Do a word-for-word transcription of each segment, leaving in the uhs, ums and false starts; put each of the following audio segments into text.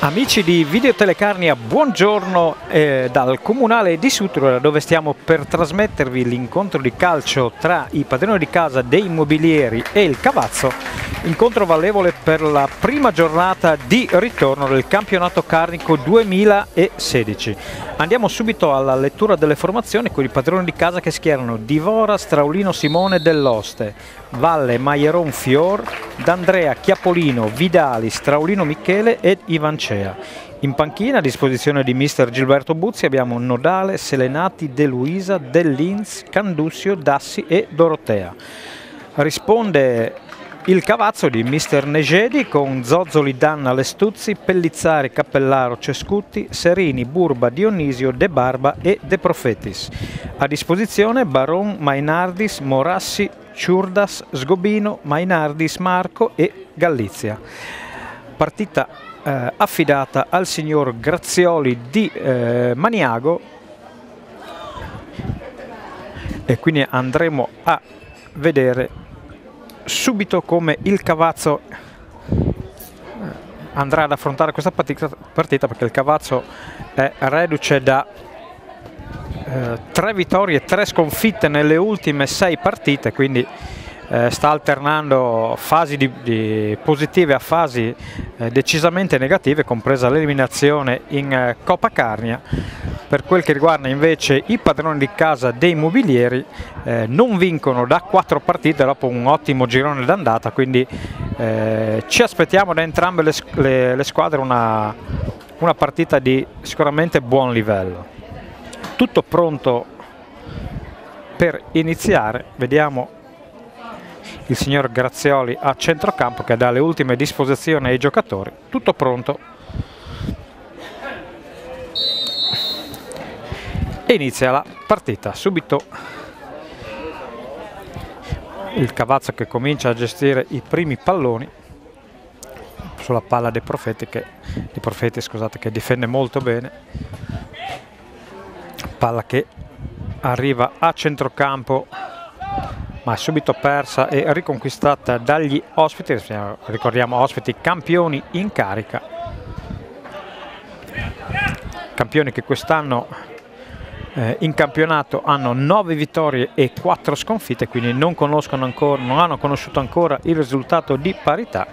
Amici di Videotelecarnia, buongiorno eh, dal Comunale di Sutro, dove stiamo per trasmettervi l'incontro di calcio tra i padroni di casa dei Mobilieri e il Cavazzo, incontro valevole per la prima giornata di ritorno del campionato carnico duemilasedici. Andiamo subito alla lettura delle formazioni con i padroni di casa che schierano Divora, Straulino Simone dell'Oste, Valle, Maieron Fior, D'Andrea, Chiapolino, Vidali, Straulino Michele ed Ivancea. In panchina a disposizione di mister Gilberto Buzzi abbiamo Nodale, Selenati, De Luisa, Dell'Inz, Candussio, Dassi e Dorotea. Risponde il Cavazzo di mister Negedi con Zozzoli, Danna, Lestuzzi, Pellizzari, Cappellaro, Cescutti, Serini, Burba, Dionisio, De Barba e De Profetis. A disposizione Baron, Mainardis, Morassi, Ciurdas, Sgobino, Mainardis, Marco e Gallizia. Partita eh, affidata al signor Grazioli di eh, Maniago, e quindi andremo a vedere subito come il Cavazzo andrà ad affrontare questa partita, partita perché il Cavazzo è reduce da eh, tre vittorie e tre sconfitte nelle ultime sei partite, quindi eh, sta alternando fasi di, di positive a fasi eh, decisamente negative, compresa l'eliminazione in eh, Coppa Carnia. Per quel che riguarda invece i padroni di casa dei Mobilieri, eh, non vincono da quattro partite dopo un ottimo girone d'andata, quindi eh, ci aspettiamo da entrambe le, le, le squadre una, una partita di sicuramente buon livello. Tutto pronto per iniziare, vediamo il signor Grazioli a centrocampo che dà le ultime disposizioni ai giocatori. Tutto pronto e inizia la partita. Subito il Cavazzo che comincia a gestire i primi palloni sulla palla dei Profeti che, di Profeti, scusate, che difende molto bene. Palla che arriva a centrocampo ma è subito persa e riconquistata dagli ospiti. Ricordiamo ospiti campioni in carica, campioni che quest'anno eh, in campionato hanno nove vittorie e quattro sconfitte, quindi non conoscono ancora, non hanno conosciuto ancora il risultato di parità.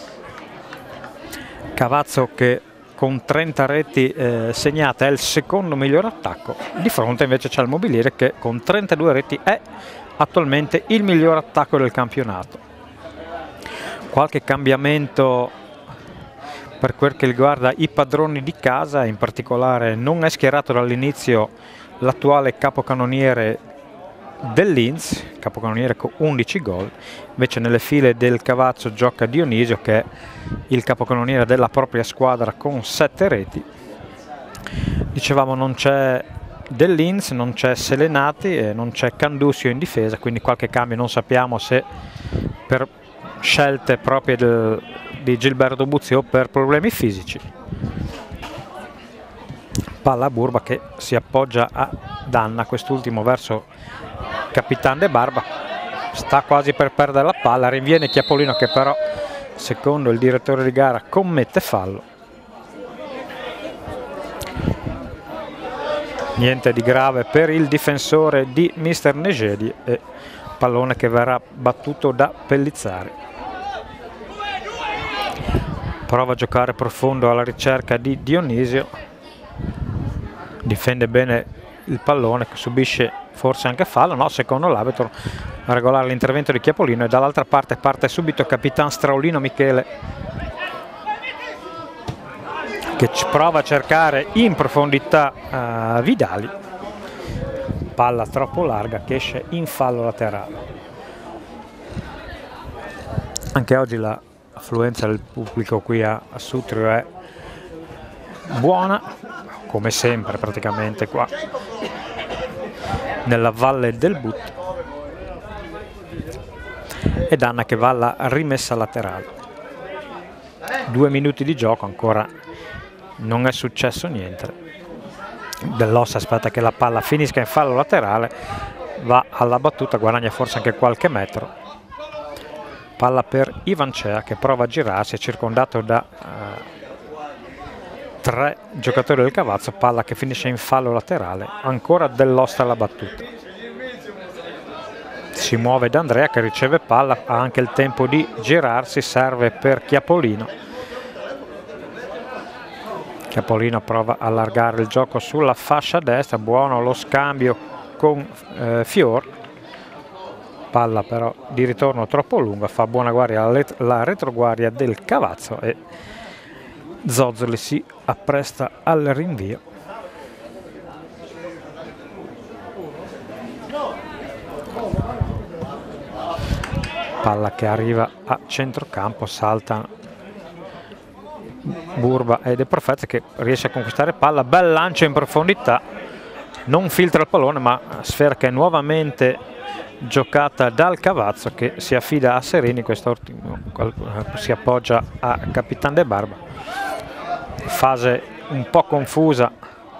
Cavazzo che con trenta reti eh, segnate è il secondo miglior attacco, di fronte invece c'è il Mobiliere che con trentadue reti è attualmente il miglior attacco del campionato. Qualche cambiamento per quel che riguarda i padroni di casa, in particolare non è schierato dall'inizio l'attuale capocannoniere Dell'Inz, capocannoniere con undici gol, invece nelle file del Cavazzo gioca Dionisio che è il capocannoniere della propria squadra con sette reti. Dicevamo non c'è Dell'Inz, non c'è Selenati e non c'è Candussio in difesa, quindi qualche cambio non sappiamo se per scelte proprie del, di Gilberto Buzzi o per problemi fisici. Palla a Burba che si appoggia a Danna, quest'ultimo verso Capitan De Barba, sta quasi per perdere la palla, rinviene Chiapolino che però secondo il direttore di gara commette fallo. Niente di grave per il difensore di mister Negedi e pallone che verrà battuto da Pellizzari. Prova a giocare profondo alla ricerca di Dionisio, difende bene il pallone, subisce forse anche fallo, no, secondo l'arbitro a regolare l'intervento di Chiapolino, e dall'altra parte parte subito Capitan Straulino Michele che prova a cercare in profondità uh, Vidali, palla troppo larga che esce in fallo laterale. Anche oggi l'affluenza del pubblico qui a, a Sutrio è buona, come sempre praticamente qua nella Valle del But, e Danna che va alla rimessa laterale. Due minuti di gioco, ancora non è successo niente. Dell'Ossa aspetta che la palla finisca in fallo laterale, va alla battuta, guadagna forse anche qualche metro. Palla per Ivancea che prova a girarsi, è circondato da uh, tre giocatori del Cavazzo, palla che finisce in fallo laterale, ancora Dell'Osta alla battuta. Si muove D'Andrea che riceve palla, ha anche il tempo di girarsi, serve per Chiapolino. Chiapolino prova a allargare il gioco sulla fascia destra, buono lo scambio con eh, Fior, palla però di ritorno troppo lunga, fa buona guardia la, la retroguardia del Cavazzo e Zozzoli si appresta al rinvio. Palla che arriva a centrocampo, salta Burba e De Profezzi che riesce a conquistare palla, bel lancio in profondità, non filtra il pallone ma sfera che è nuovamente giocata dal Cavazzo che si affida a Serini, quest'ultimo si appoggia a Capitan De Barba. Fase un po' confusa,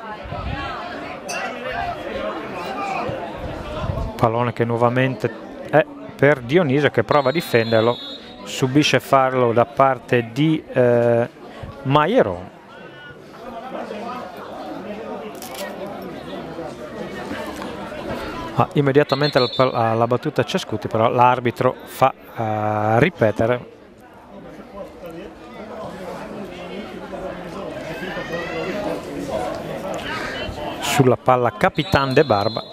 pallone che nuovamente è per Dionisio che prova a difenderlo, subisce farlo da parte di eh, Maieron. Ah, immediatamente la, la battuta Cescuti, però l'arbitro fa uh, ripetere. Sulla palla Capitan De Barba,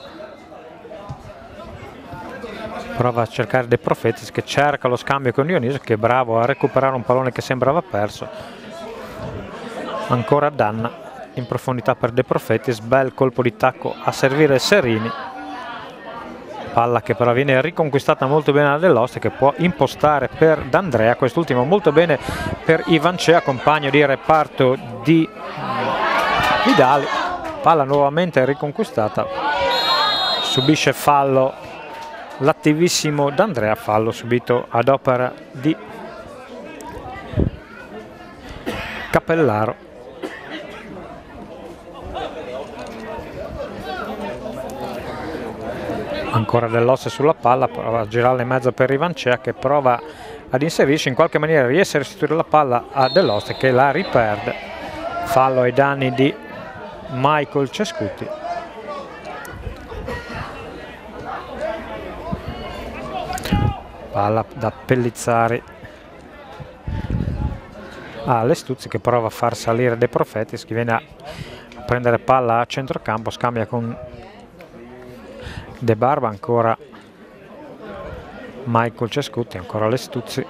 prova a cercare De Profetis che cerca lo scambio con Dionisio che è bravo a recuperare un pallone che sembrava perso. Ancora Danna in profondità per De Profetis, bel colpo di tacco a servire Serini, palla che però viene riconquistata molto bene da Dell'Osta che può impostare per D'Andrea, quest'ultimo molto bene per Ivancea, compagno di reparto di Vidali. Palla nuovamente riconquistata, subisce fallo l'attivissimo D'Andrea, fallo subito ad opera di Capellaro. Ancora Dell'Ossa sulla palla, prova a girarla in mezzo per Ivancea che prova ad inserirsi, in qualche maniera riesce a restituire la palla a Dell'Osta che la riperde, fallo ai danni di Michael Cescuti. Palla da Pellizzari a Lestuzzi che prova a far salire De Profetis che viene a prendere palla a centrocampo, scambia con De Barba, ancora Michael Cescuti, ancora Lestuzzi.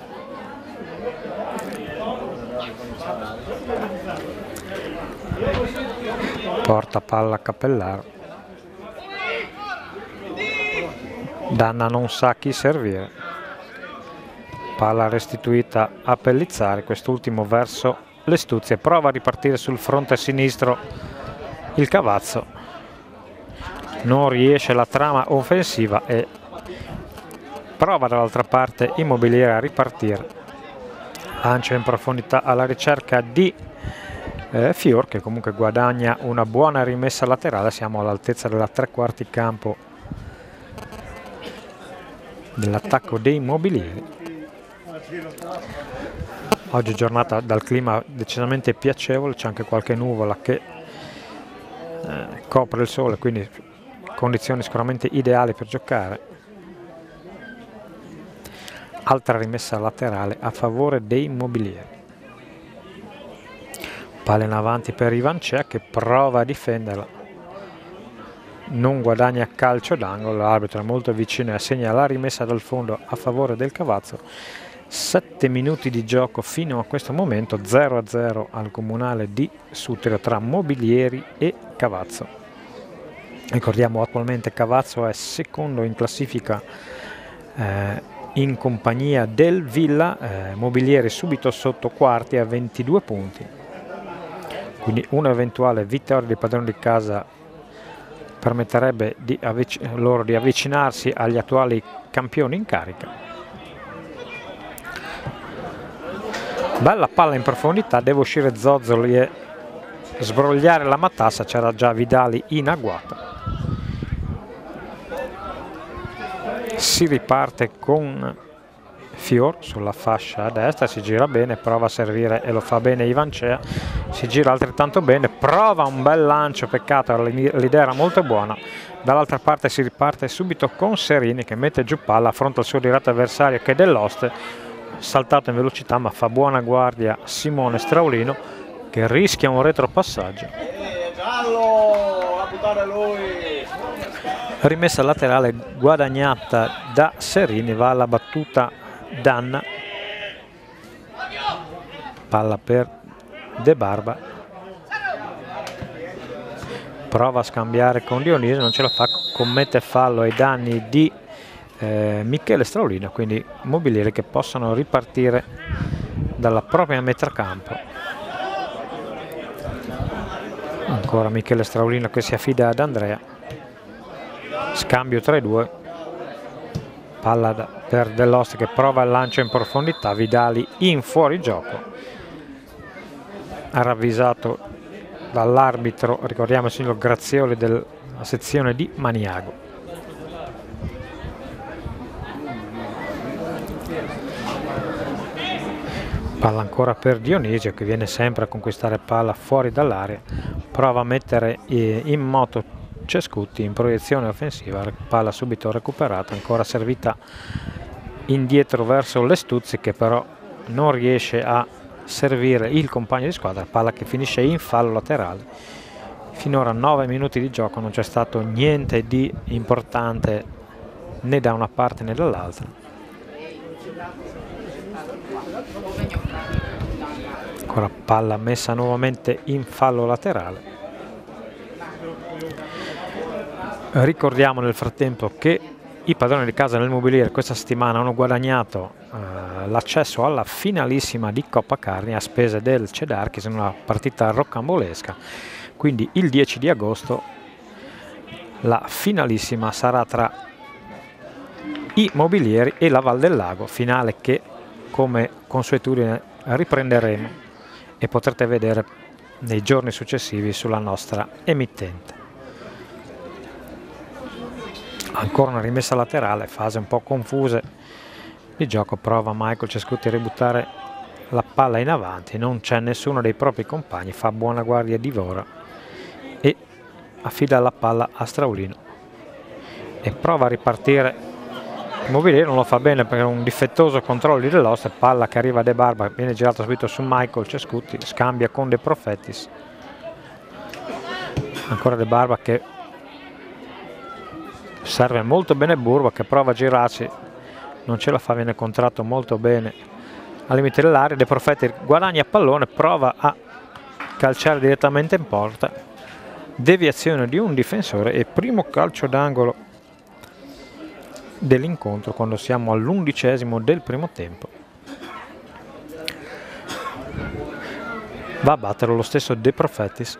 Porta palla a Capellaro, Danna non sa chi servire, palla restituita a Pellizzari, quest'ultimo verso Lestuzzi e prova a ripartire sul fronte sinistro il Cavazzo, non riesce la trama offensiva e prova dall'altra parte Immobiliere a ripartire, lancia in profondità alla ricerca di Eh, Fior che comunque guadagna una buona rimessa laterale, siamo all'altezza della tre quarti campo dell'attacco dei Immobilieri. Oggi giornata dal clima decisamente piacevole, c'è anche qualche nuvola che eh, copre il sole, quindi condizioni sicuramente ideali per giocare. Altra rimessa laterale a favore dei Immobilieri. Palla in avanti per Ivancea che prova a difenderla, non guadagna calcio d'angolo, l'arbitro è molto vicino e assegna la rimessa dal fondo a favore del Cavazzo. Sette minuti di gioco fino a questo momento, zero a zero al Comunale di Sutrio tra Mobilieri e Cavazzo. Ricordiamo attualmente Cavazzo è secondo in classifica eh, in compagnia del Villa, eh, Mobilieri subito sotto quarti a ventidue punti. Quindi un'eventuale vittoria dei padroni di casa permetterebbe di loro di avvicinarsi agli attuali campioni in carica. Bella palla in profondità, deve uscire Zozzoli e sbrogliare la matassa, c'era già Vidali in agguata. Si riparte con Fior sulla fascia a destra, si gira bene, prova a servire e lo fa bene Ivancea, si gira altrettanto bene, prova un bel lancio, peccato, l'idea era molto buona. Dall'altra parte si riparte subito con Serini che mette giù palla, affronta il suo diretto avversario che è dell'Oste, saltato in velocità ma fa buona guardia Simone Straulino che rischia un retropassaggio. Giallo, a buttare lui. Rimessa laterale guadagnata da Serini, va alla battuta Danna, palla per De Barba, prova a scambiare con Dionisio, non ce la fa, commette fallo ai danni di eh, Michele Straulino, quindi Mobilieri che possono ripartire dalla propria metà campo. Ancora Michele Straulino che si affida ad Andrea, scambio tra i due, palla per Dell'Oste che prova il lancio in profondità, Vidali in fuorigioco, ravvisato dall'arbitro, ricordiamo il signor Grazioli della sezione di Maniago. Palla ancora per Dionisio che viene sempre a conquistare palla fuori dall'area, prova a mettere in moto Cescutti in proiezione offensiva, palla subito recuperata, ancora servita indietro verso Lestuzzi che però non riesce a servire il compagno di squadra, palla che finisce in fallo laterale. Finora nove minuti di gioco, non c'è stato niente di importante né da una parte né dall'altra. Ancora palla messa nuovamente in fallo laterale. Ricordiamo nel frattempo che i padroni di casa nel Mobiliere questa settimana hanno guadagnato eh, l'accesso alla finalissima di Coppa Carnia a spese del Cedarchis in una partita rocambolesca. Quindi il dieci di agosto la finalissima sarà tra i Mobilieri e la Val del Lago, finale che come consuetudine riprenderemo e potrete vedere nei giorni successivi sulla nostra emittente. Ancora una rimessa laterale, fase un po' confuse di gioco, prova Michael Cescutti a ributtare la palla in avanti, non c'è nessuno dei propri compagni, fa buona guardia Divora e affida la palla a Straulino e prova a ripartire. Mobiliere non lo fa bene per un difettoso controllo di Dell'Oste, palla che arriva a De Barba, viene girata subito su Michael Cescutti, scambia con De Profetis, ancora De Barba che serve molto bene Burba che prova a girarsi, non ce la fa, viene contratto molto bene al limite dell'area. De Profeti guadagna pallone, prova a calciare direttamente in porta, deviazione di un difensore e primo calcio d'angolo dell'incontro quando siamo all'undicesimo del primo tempo. Va a battere lo stesso De Profetis.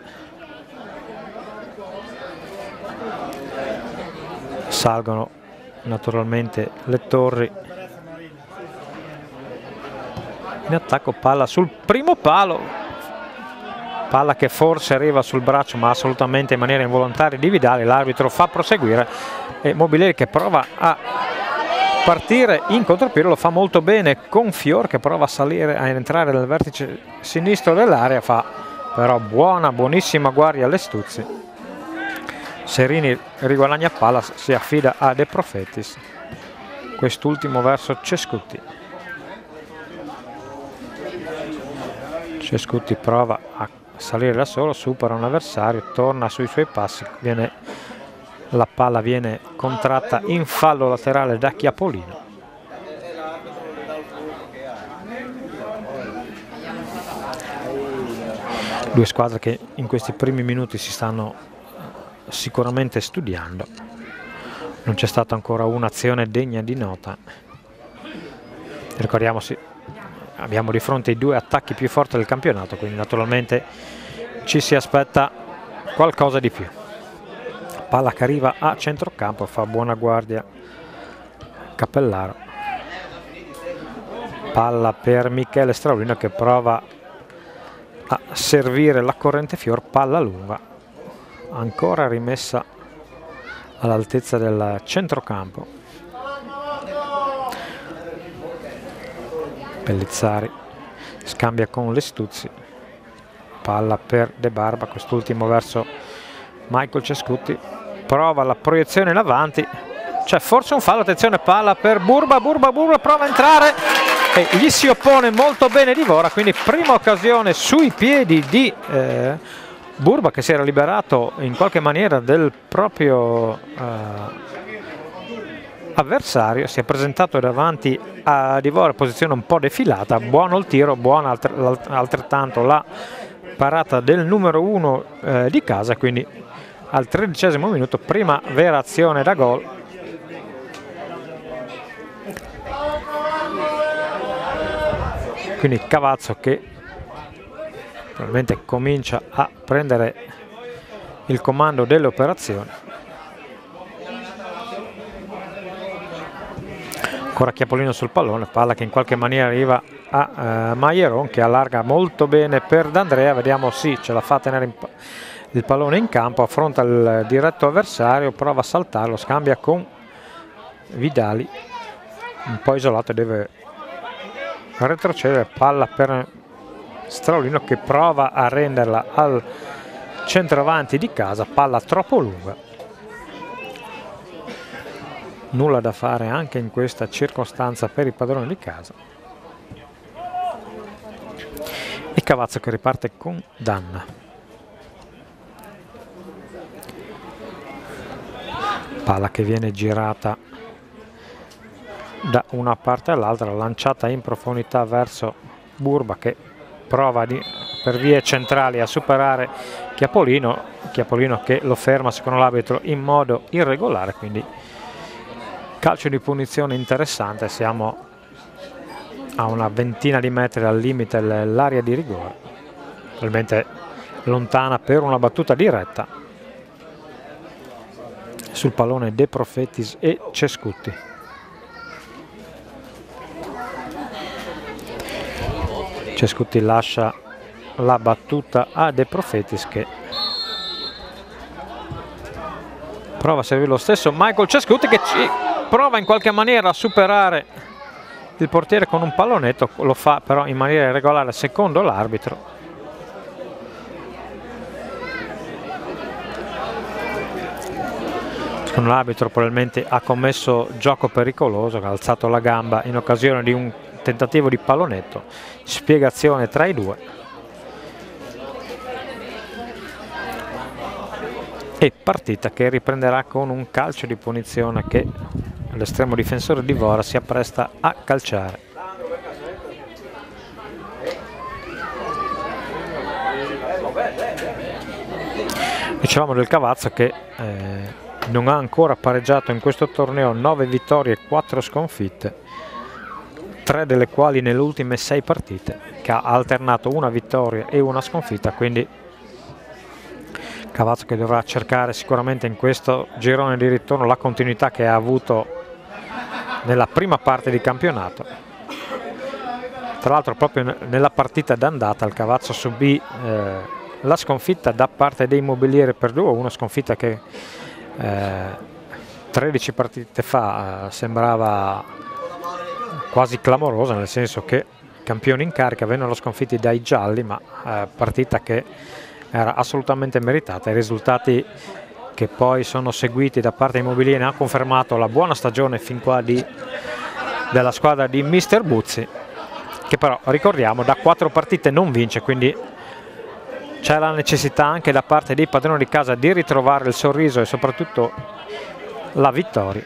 Salgono naturalmente le torri in attacco, palla sul primo palo, palla che forse arriva sul braccio ma assolutamente in maniera involontaria di Vidali, l'arbitro fa proseguire e Mobilieri che prova a partire in contropiede, lo fa molto bene con Fior che prova a salire, a entrare nel vertice sinistro dell'area, fa però buona, buonissima guardia alle Stuzzi. Serini riguadagna palla, si affida a De Profetis, quest'ultimo verso Cescutti. Cescutti prova a salire da solo, supera un avversario, torna sui suoi passi, viene, la palla viene contratta in fallo laterale da Chiapolino. Due squadre che in questi primi minuti si stanno sicuramente studiando, non c'è stata ancora un'azione degna di nota. Ricordiamo, sì, abbiamo di fronte i due attacchi più forti del campionato, quindi naturalmente ci si aspetta qualcosa di più. Palla che arriva a centrocampo, fa buona guardia Cappellaro, palla per Michele Straulino che prova a servire la corrente Fior, palla lunga, ancora rimessa all'altezza del centrocampo. Pellizzari scambia con Lestuzzi, palla per De Barba, quest'ultimo verso Michael Cescutti, prova la proiezione in avanti, c'è forse un fallo, attenzione, palla per Burba, Burba, Burba prova a entrare e gli si oppone molto bene Divora, quindi prima occasione sui piedi di eh, Burba, che si era liberato in qualche maniera del proprio eh, avversario, si è presentato davanti a Divora, posizione un po' defilata, buono il tiro, buona altrettanto la parata del numero uno eh, di casa, quindi al tredicesimo minuto prima vera azione da gol. Quindi Cavazzo che probabilmente comincia a prendere il comando delle operazioni. Ancora Chiapolino sul pallone, palla che in qualche maniera arriva a uh, Maieron, che allarga molto bene per D'Andrea, vediamo, sì, ce la fa tenere in il pallone in campo, affronta il diretto avversario, prova a saltarlo, scambia con Vidali, un po' isolato, deve retrocedere, palla per Straulino che prova a renderla al centravanti di casa, palla troppo lunga. Nulla da fare anche in questa circostanza per i padroni di casa. E Cavazzo che riparte con Danna. Palla che viene girata da una parte all'altra, lanciata in profondità verso Burba, che prova di, per vie centrali a superare Chiapolino, Chiapolino che lo ferma secondo l'arbitro in modo irregolare, quindi calcio di punizione interessante, siamo a una ventina di metri al limite dell'area di rigore, probabilmente lontana per una battuta diretta. Sul pallone De Profetis e Cescutti. Cescutti lascia la battuta a De Profetis che prova a servire lo stesso Michael Cescutti, che ci prova in qualche maniera a superare il portiere con un pallonetto, lo fa però in maniera irregolare secondo l'arbitro. Secondo l'arbitro probabilmente ha commesso gioco pericoloso, ha alzato la gamba in occasione di un tentativo di pallonetto, spiegazione tra i due. E partita che riprenderà con un calcio di punizione che l'estremo difensore Divora si appresta a calciare. Dicevamo del Cavazzo che eh, non ha ancora pareggiato in questo torneo, nove vittorie e quattro sconfitte, tre delle quali nelle ultime sei partite, che ha alternato una vittoria e una sconfitta, quindi Cavazzo che dovrà cercare sicuramente in questo girone di ritorno la continuità che ha avuto nella prima parte di campionato. Tra l'altro proprio nella partita d'andata il Cavazzo subì eh, la sconfitta da parte dei Mobilieri per due a uno, sconfitta che eh, tredici partite fa eh, sembrava quasi clamorosa, nel senso che campioni in carica vennero sconfitti dai gialli, ma eh, partita che era assolutamente meritata. I risultati che poi sono seguiti da parte dei Mobilieri hanno confermato la buona stagione fin qua di, della squadra di mister Buzzi, che però ricordiamo da quattro partite non vince, quindi c'è la necessità anche da parte dei padroni di casa di ritrovare il sorriso e soprattutto la vittoria.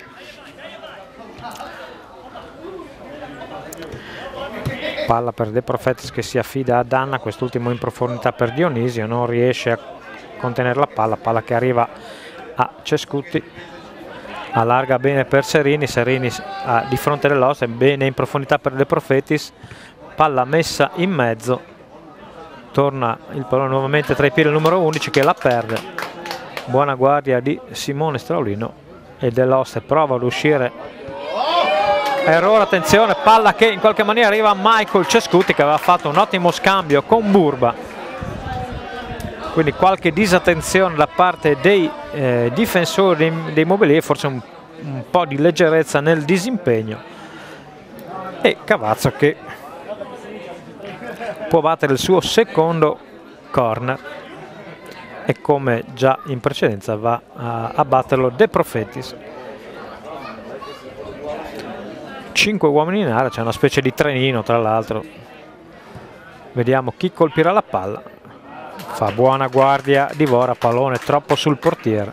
Palla per De Profetis che si affida a Danna, quest'ultimo in profondità per Dionisio, non riesce a contenere la palla, palla che arriva a Cescutti, allarga bene per Serini, Serini ah, di fronte dell'ossa, bene in profondità per De Profetis, palla messa in mezzo, torna il pallone nuovamente tra i piedi del numero undici che la perde, buona guardia di Simone Straulino e dell'Oste prova ad uscire. Errore, attenzione, palla che in qualche maniera arriva a Michael Cescutti che aveva fatto un ottimo scambio con Burba, quindi qualche disattenzione da parte dei eh, difensori dei, dei Mobilieri, forse un, un po' di leggerezza nel disimpegno, e Cavazzo che può battere il suo secondo corner e come già in precedenza va a, a batterlo De Profetis. Cinque uomini in area, c'è una specie di trenino tra l'altro. Vediamo chi colpirà la palla. Fa buona guardia Divora, pallone troppo sul portiere.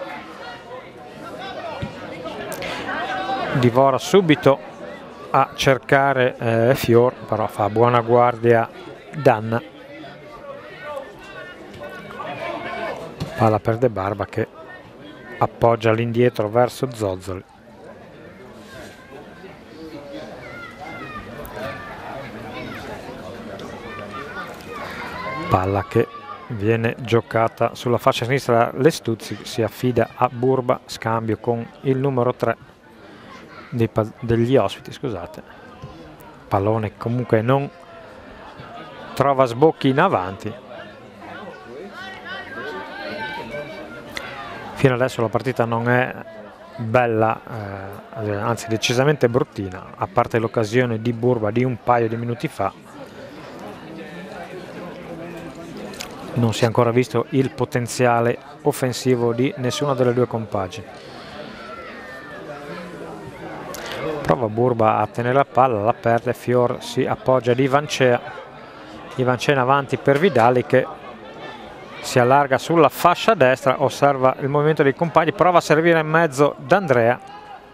Divora subito a cercare eh, Fior, però fa buona guardia Danna. Palla per De Barba che appoggia all'indietro verso Zozzoli. Palla che viene giocata sulla fascia sinistra, Lestuzzi si affida a Burba, scambio con il numero tre dei, degli ospiti, scusate. Pallone comunque non trova sbocchi in avanti. Fino adesso la partita non è bella, eh, anzi decisamente bruttina, a parte l'occasione di Burba di un paio di minuti fa. Non si è ancora visto il potenziale offensivo di nessuna delle due compagini. Prova Burba a tenere la palla, la perde, Fior si appoggia di Ivancea. Ivancea in avanti per Vidali che si allarga sulla fascia destra, osserva il movimento dei compagni, prova a servire in mezzo D'Andrea.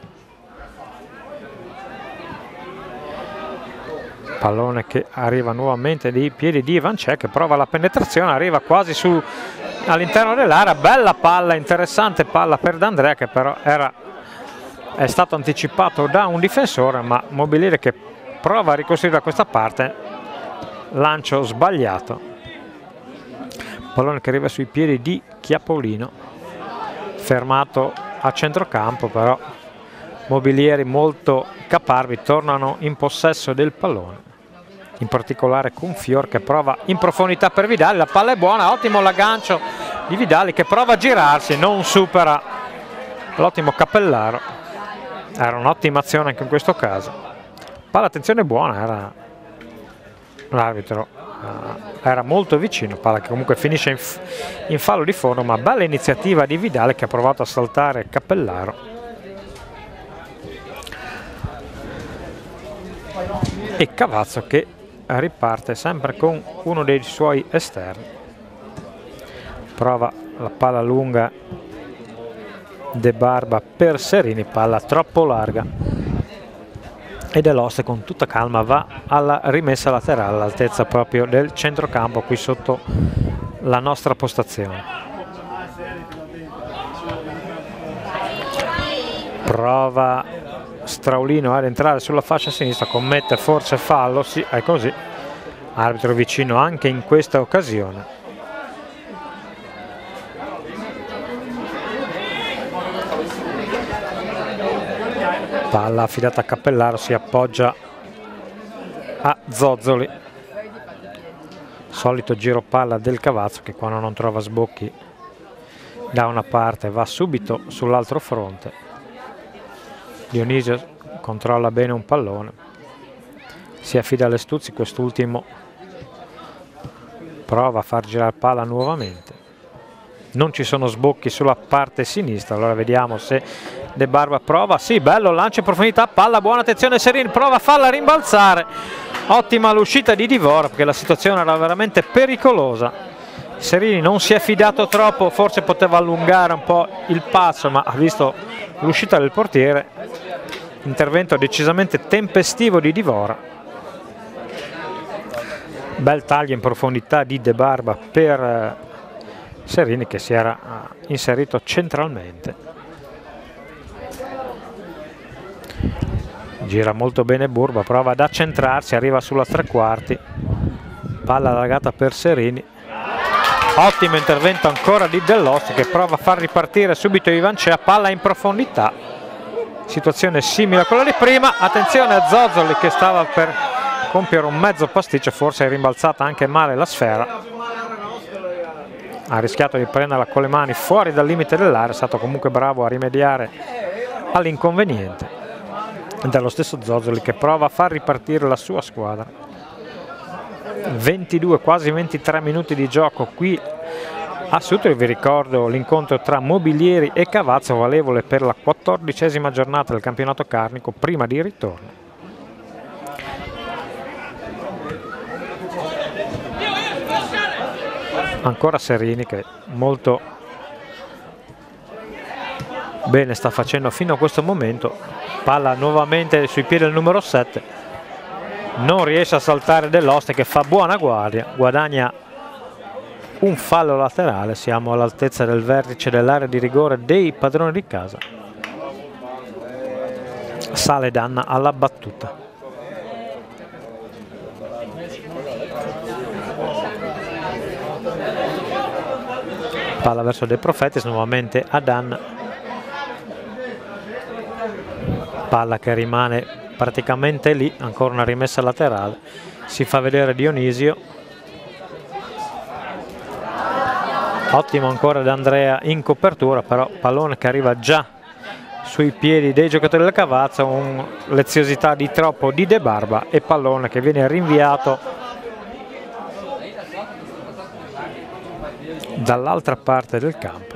Pallone che arriva nuovamente dei piedi di Ivancea che prova la penetrazione, arriva quasi su all'interno dell'area, bella palla, interessante palla per D'Andrea che però era, è stato anticipato da un difensore, ma Mobilieri che prova a ricostruire da questa parte, lancio sbagliato. Pallone che arriva sui piedi di Chiapolino, fermato a centrocampo, però Mobilieri molto caparbi tornano in possesso del pallone. In particolare con Fior che prova in profondità per Vidali, la palla è buona, ottimo l'aggancio di Vidali che prova a girarsi, non supera l'ottimo Cappellaro. Era un'ottima azione anche in questo caso. Palla, attenzione, buona, era l'arbitro, uh, era molto vicino, palla che comunque finisce in, in fallo di fondo, ma bella iniziativa di Vidali che ha provato a saltare Cappellaro. E Cavazzo che riparte sempre con uno dei suoi esterni. Prova la palla lunga De Barba per Serini, palla troppo larga e Dell'Oste con tutta calma va alla rimessa laterale all'altezza proprio del centrocampo qui sotto la nostra postazione. Prova Straulino ad entrare sulla fascia sinistra, commette forse fallo, sì, è così, arbitro vicino anche in questa occasione. Palla affidata a Cappellaro, si appoggia a Zozzoli, solito giro palla del Cavazzo che quando non trova sbocchi da una parte va subito sull'altro fronte. Dionisio controlla bene un pallone, si affida a Lestuzzi, quest'ultimo prova a far girare palla nuovamente, non ci sono sbocchi sulla parte sinistra, allora vediamo se De Barba prova, sì, bello, lancio in profondità, palla buona, attenzione Serini, prova a farla rimbalzare, ottima l'uscita di Divora perché la situazione era veramente pericolosa. Serini non si è fidato troppo, forse poteva allungare un po' il passo, ma ha visto l'uscita del portiere, intervento decisamente tempestivo di Divora. Bel taglio in profondità di De Barba per Serini che si era inserito centralmente. Gira molto bene Burba, prova ad accentrarsi, arriva sulla tre quarti, palla allargata per Serini. Ottimo intervento ancora di Dell'Oste che prova a far ripartire subito Ivancea, palla in profondità, situazione simile a quella di prima, attenzione a Zozzoli che stava per compiere un mezzo pasticcio, forse è rimbalzata anche male la sfera, ha rischiato di prenderla con le mani fuori dal limite dell'area, è stato comunque bravo a rimediare all'inconveniente. Ed è lo stesso Zozzoli che prova a far ripartire la sua squadra. ventidue, quasi ventitré minuti di gioco qui a Sutri. Vi ricordo l'incontro tra Mobilieri e Cavazzo, valevole per la quattordicesima giornata del campionato carnico prima di ritorno. Ancora Serini che molto bene sta facendo fino a questo momento. Palla nuovamente sui piedi del numero sette, non riesce a saltare Dell'Oste che fa buona guardia, guadagna un fallo laterale. Siamo all'altezza del vertice dell'area di rigore dei padroni di casa. Sale Danna alla battuta. Palla verso De Profetis, nuovamente a Danna. Palla che rimane praticamente lì, ancora una rimessa laterale. Si fa vedere Dionisio. Ottimo ancora D'Andrea in copertura, però pallone che arriva già sui piedi dei giocatori del Cavazzo, un leziosità di troppo di De Barba e pallone che viene rinviato dall'altra parte del campo.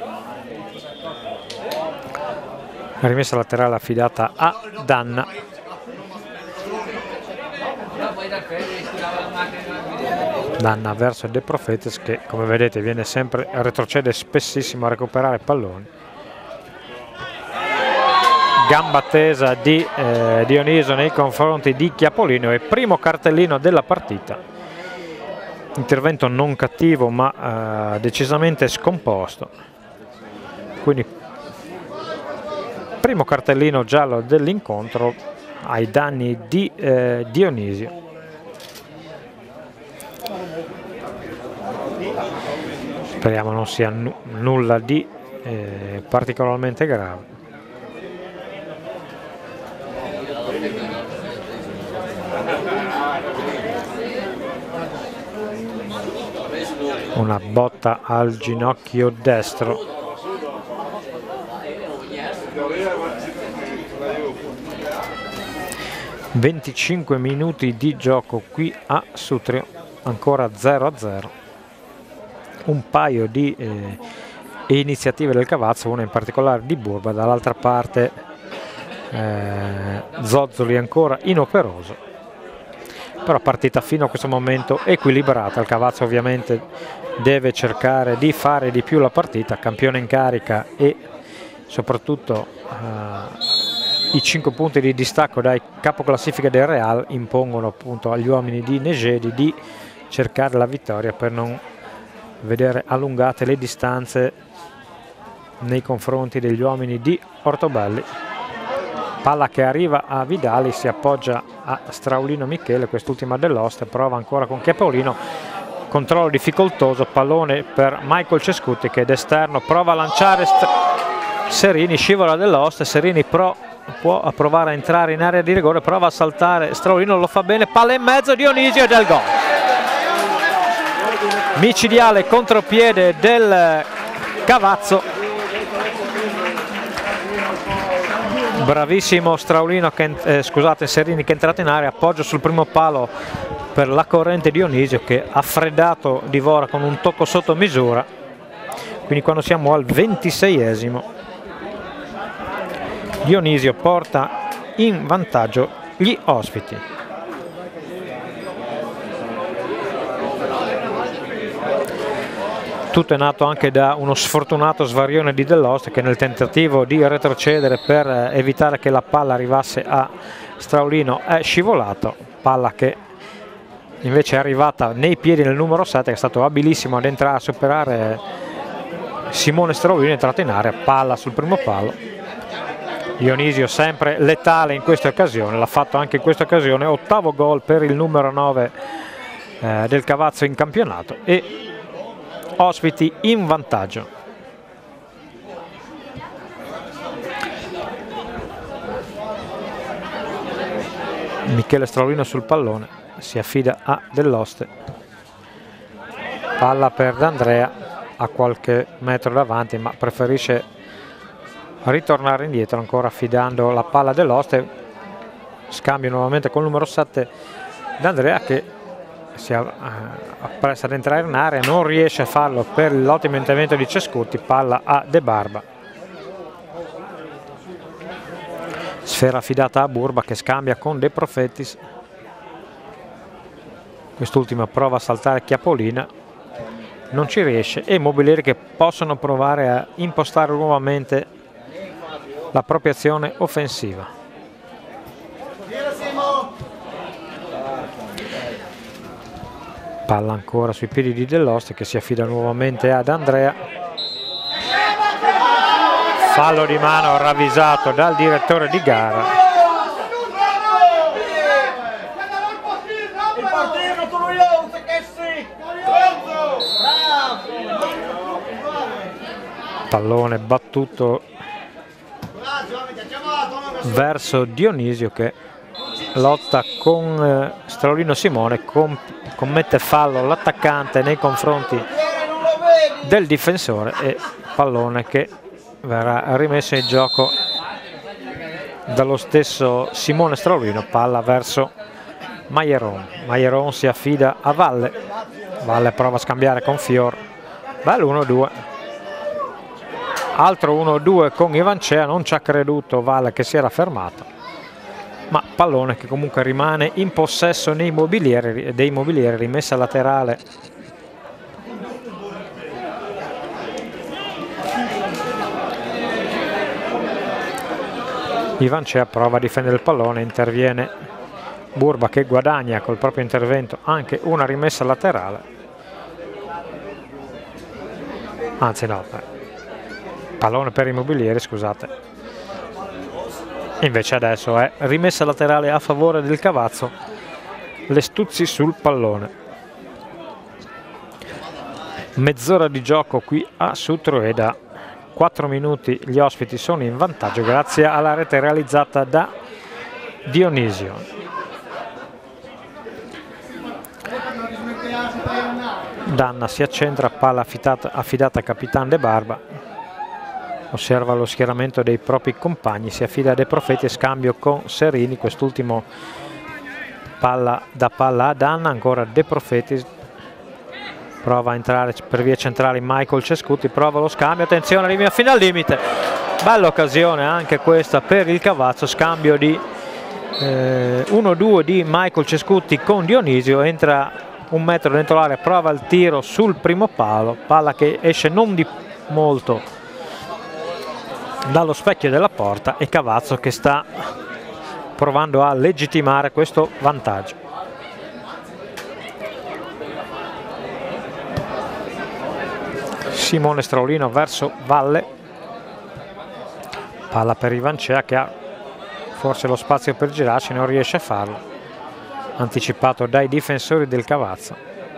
Rimessa laterale affidata a Danna. Danna verso De Profetis che, come vedete, viene sempre retrocede spessissimo a recuperare palloni. Gamba tesa di eh, Dioniso nei confronti di Chiapolino e primo cartellino della partita. Intervento non cattivo ma eh, decisamente scomposto, quindi primo cartellino giallo dell'incontro ai danni di eh, Dionisio. Speriamo non sia nu nulla di eh, particolarmente grave. Una botta al ginocchio destro. venticinque minuti di gioco qui a Sutrio, ancora zero a zero. Un paio di eh, iniziative del Cavazzo, una in particolare di Burba, dall'altra parte eh, Zozzoli ancora inoperoso. Però partita fino a questo momento equilibrata. Il Cavazzo ovviamente deve cercare di fare di più la partita, campione in carica e soprattutto eh, i cinque punti di distacco dai capoclassifica del Real impongono appunto agli uomini di Negedi di cercare la vittoria per non vedere allungate le distanze nei confronti degli uomini di Ortobelli. Palla che arriva a Vidali, si appoggia a Straulino Michele, quest'ultima dell'Oste, prova ancora con Chiapolino, controllo difficoltoso, pallone per Michael Cescuti che d'esterno prova a lanciare Serini, scivola dell'Oste, Serini pro, può provare a entrare in area di rigore, prova a saltare Straulino, lo fa bene, palla in mezzo, Dionisio e del gol. Micidiale contropiede del Cavazzo. Bravissimo Straulino che, eh, scusate, Serini che è entrato in area, appoggio sul primo palo per la corrente Dionisio che ha freddato Divora con un tocco sotto misura. Quindi quando siamo al ventiseiesimo Dionisio porta in vantaggio gli ospiti. Tutto è nato anche da uno sfortunato svarione di Dell'Oste che nel tentativo di retrocedere per evitare che la palla arrivasse a Straulino è scivolato, palla che invece è arrivata nei piedi del numero sette che è stato abilissimo ad entrare a superare Simone Straulino, è entrato in area, palla sul primo palo. Dionisio sempre letale in queste occasioni, l'ha fatto anche in questa occasione, ottavo gol per il numero nove eh, del Cavazzo in campionato e ospiti in vantaggio. Michele Straulino sul pallone, si affida a Dell'Oste, palla per D'Andrea a qualche metro davanti ma preferisce ritornare indietro, ancora affidando la palla a Dell'Oste. Scambio nuovamente con il numero sette D'Andrea che si appresta ad entrare in area, non riesce a farlo per l'ottimo intervento di Cescuti, palla a De Barba. Sfera affidata a Burba che scambia con De Profetis. Quest'ultima prova a saltare Chiapolina, non ci riesce, e Mobilieri che possono provare a impostare nuovamente la propria azione offensiva. Palla ancora sui piedi di Dell'Oste che si affida nuovamente ad Andrea. Fallo di mano ravvisato dal direttore di gara. Pallone battuto verso Dionisio che lotta con eh, Straulino Simone, com commette fallo l'attaccante nei confronti del difensore, e pallone che verrà rimesso in gioco dallo stesso Simone Straulino. Palla verso Maieron. Maieron si affida a Valle. Valle prova a scambiare con Fior. Bello uno due. Altro uno due con Ivancea, non ci ha creduto Valle che si era fermato, ma pallone che comunque rimane in possesso nei mobilieri, dei mobilieri, rimessa laterale. Ivancea prova a difendere il pallone, interviene Burba che guadagna col proprio intervento anche una rimessa laterale, anzi no, pallone per i mobilieri, scusate. Invece adesso è rimessa laterale a favore del Cavazzo. Lestuzzi sul pallone. Mezz'ora di gioco qui a Sutro e da quattro minuti gli ospiti sono in vantaggio grazie alla rete realizzata da Dionisio. Danna si accentra, palla affidata, affidata a Capitan De Barba. Osserva lo schieramento dei propri compagni, si affida a De Profeti e scambio con Serini, quest'ultimo palla da palla a Danna, ancora De Profeti, prova a entrare per via centrale Michael Cescuti, prova lo scambio, attenzione, linea fino al limite, bella occasione anche questa per il Cavazzo, scambio di eh, uno due di Michael Cescuti con Dionisio, entra un metro dentro l'area, prova il tiro sul primo palo, palla che esce non di molto dallo specchio della porta, e Cavazzo che sta provando a legittimare questo vantaggio. Simone Straulino verso Valle, palla per Ivancea che ha forse lo spazio per girarsi, non riesce a farlo, anticipato dai difensori del Cavazzo.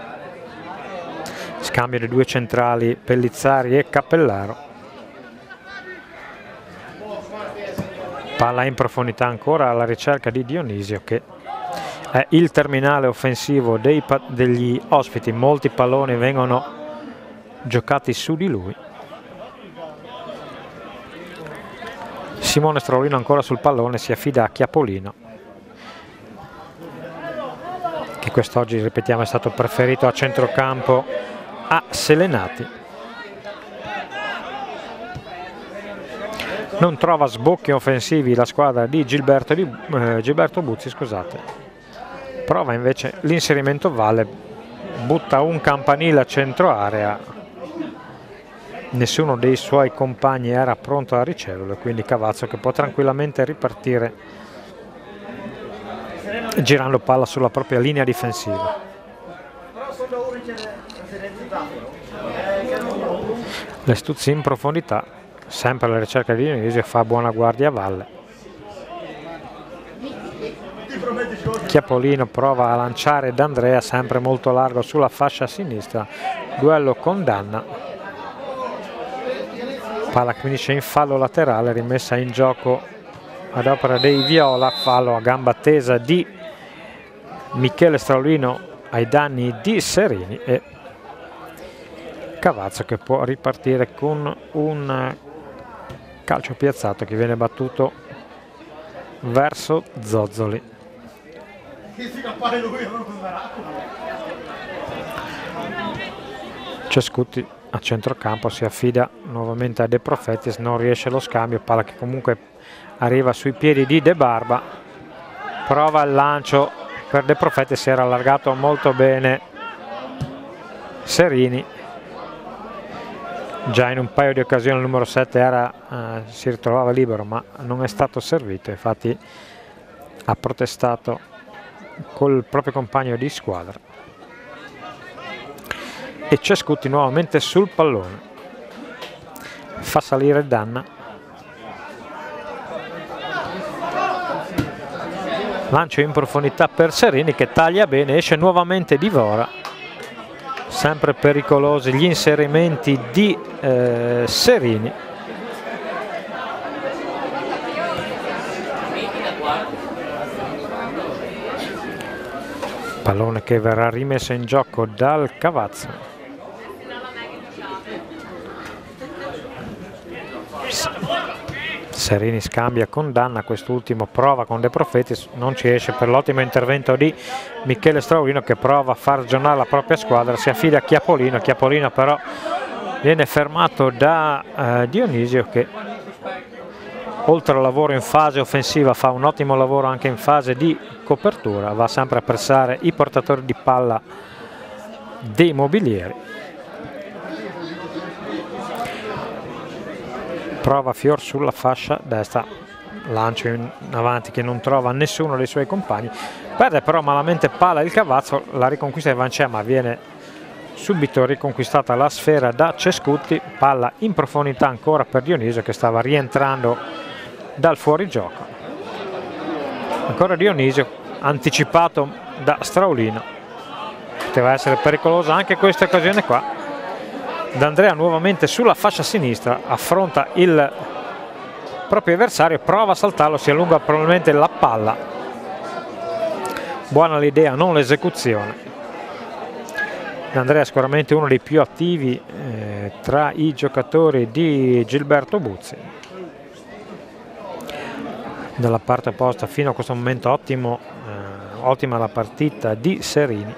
Scambio di due centrali, Pellizzari e Cappellaro. Palla in profondità ancora alla ricerca di Dionisio che è il terminale offensivo dei, degli ospiti, molti palloni vengono giocati su di lui. Simone Straulino ancora sul pallone, si affida a Chiapolino che quest'oggi, ripetiamo, è stato preferito a centrocampo a Selenati. Non trova sbocchi offensivi la squadra di Gilberto, di, eh, Gilberto Buzzi, scusate. Prova invece l'inserimento Valle, butta un campanile a centro area, nessuno dei suoi compagni era pronto a riceverlo, quindi Cavazzo che può tranquillamente ripartire girando palla sulla propria linea difensiva. Lestuzzi in profondità, sempre alla ricerca di Dionisio, fa buona guardia a Valle. Chiapolino prova a lanciare D'Andrea, sempre molto largo sulla fascia sinistra, duello con Danna, palla che finisce in fallo laterale, rimessa in gioco ad opera dei Viola, fallo a gamba tesa di Michele Straulino ai danni di Serini, e Cavazzo che può ripartire con un calcio piazzato che viene battuto verso Zozzoli. Cescutti a centrocampo si affida nuovamente a De Profetis, non riesce lo scambio, palla che comunque arriva sui piedi di De Barba, prova il lancio per De Profetis, si era allargato molto bene Serini, già in un paio di occasioni il numero sette era, eh, si ritrovava libero ma non è stato servito, infatti ha protestato col proprio compagno di squadra. E Cescutti nuovamente sul pallone, fa salire Danna, lancio in profondità per Serini che taglia bene, esce nuovamente Divora, sempre pericolosi gli inserimenti di eh, Serini. Pallone che verrà rimesso in gioco dal Cavazzo. Serini scambia con Danna, quest'ultimo prova con De Profetis, non ci esce per l'ottimo intervento di Michele Straulino che prova a far ragionare la propria squadra, si affida a Chiapolino, Chiapolino però viene fermato da eh, Dionisio che oltre al lavoro in fase offensiva fa un ottimo lavoro anche in fase di copertura, va sempre a pressare i portatori di palla dei Mobilieri. Prova Fior sulla fascia destra, lancio in avanti che non trova nessuno dei suoi compagni, perde però malamente palla il Cavazzo, la riconquista di Vancea ma viene subito riconquistata la sfera da Cescutti, palla in profondità ancora per Dionisio che stava rientrando dal fuorigioco. Ancora Dionisio anticipato da Straulino, poteva essere pericolosa anche questa occasione qua. D'Andrea nuovamente sulla fascia sinistra, affronta il proprio avversario, prova a saltarlo, si allunga probabilmente la palla, buona l'idea non l'esecuzione. D'Andrea è sicuramente uno dei più attivi eh, tra i giocatori di Gilberto Buzzi. Dalla parte opposta fino a questo momento ottimo, eh, ottima la partita di Serini.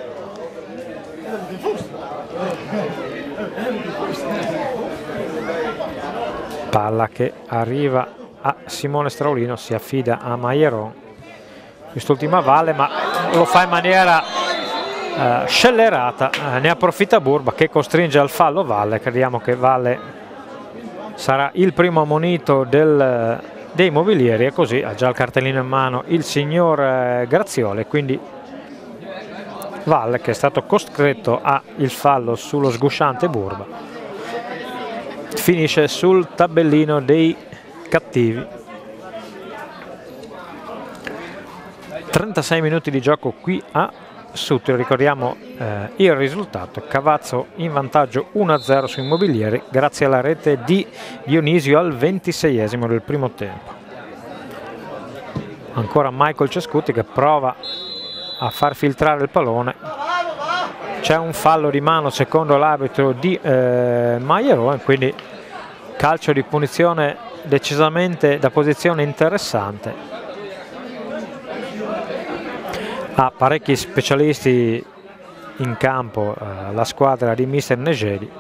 Palla che arriva a Simone Straulino, si affida a Maieron, quest'ultima valle ma lo fa in maniera eh, scellerata, eh, ne approfitta Burba che costringe al fallo Valle. Crediamo che Valle sarà il primo ammonito del, dei Mobilieri e così ha già il cartellino in mano il signor eh, Grazioli, quindi Valle che è stato costretto al fallo sullo sgusciante Burba finisce sul tabellino dei cattivi. trentasei minuti di gioco qui a Sutri, ricordiamo eh, il risultato: Cavazzo in vantaggio uno a zero sui Mobilieri grazie alla rete di Dionisio al ventiseiesimo del primo tempo. Ancora Michael Cescutti che prova a far filtrare il pallone, c'è un fallo di mano secondo l'arbitro di eh, Maieron, quindi calcio di punizione decisamente da posizione interessante. Ha parecchi specialisti in campo eh, la squadra di mister Negeli.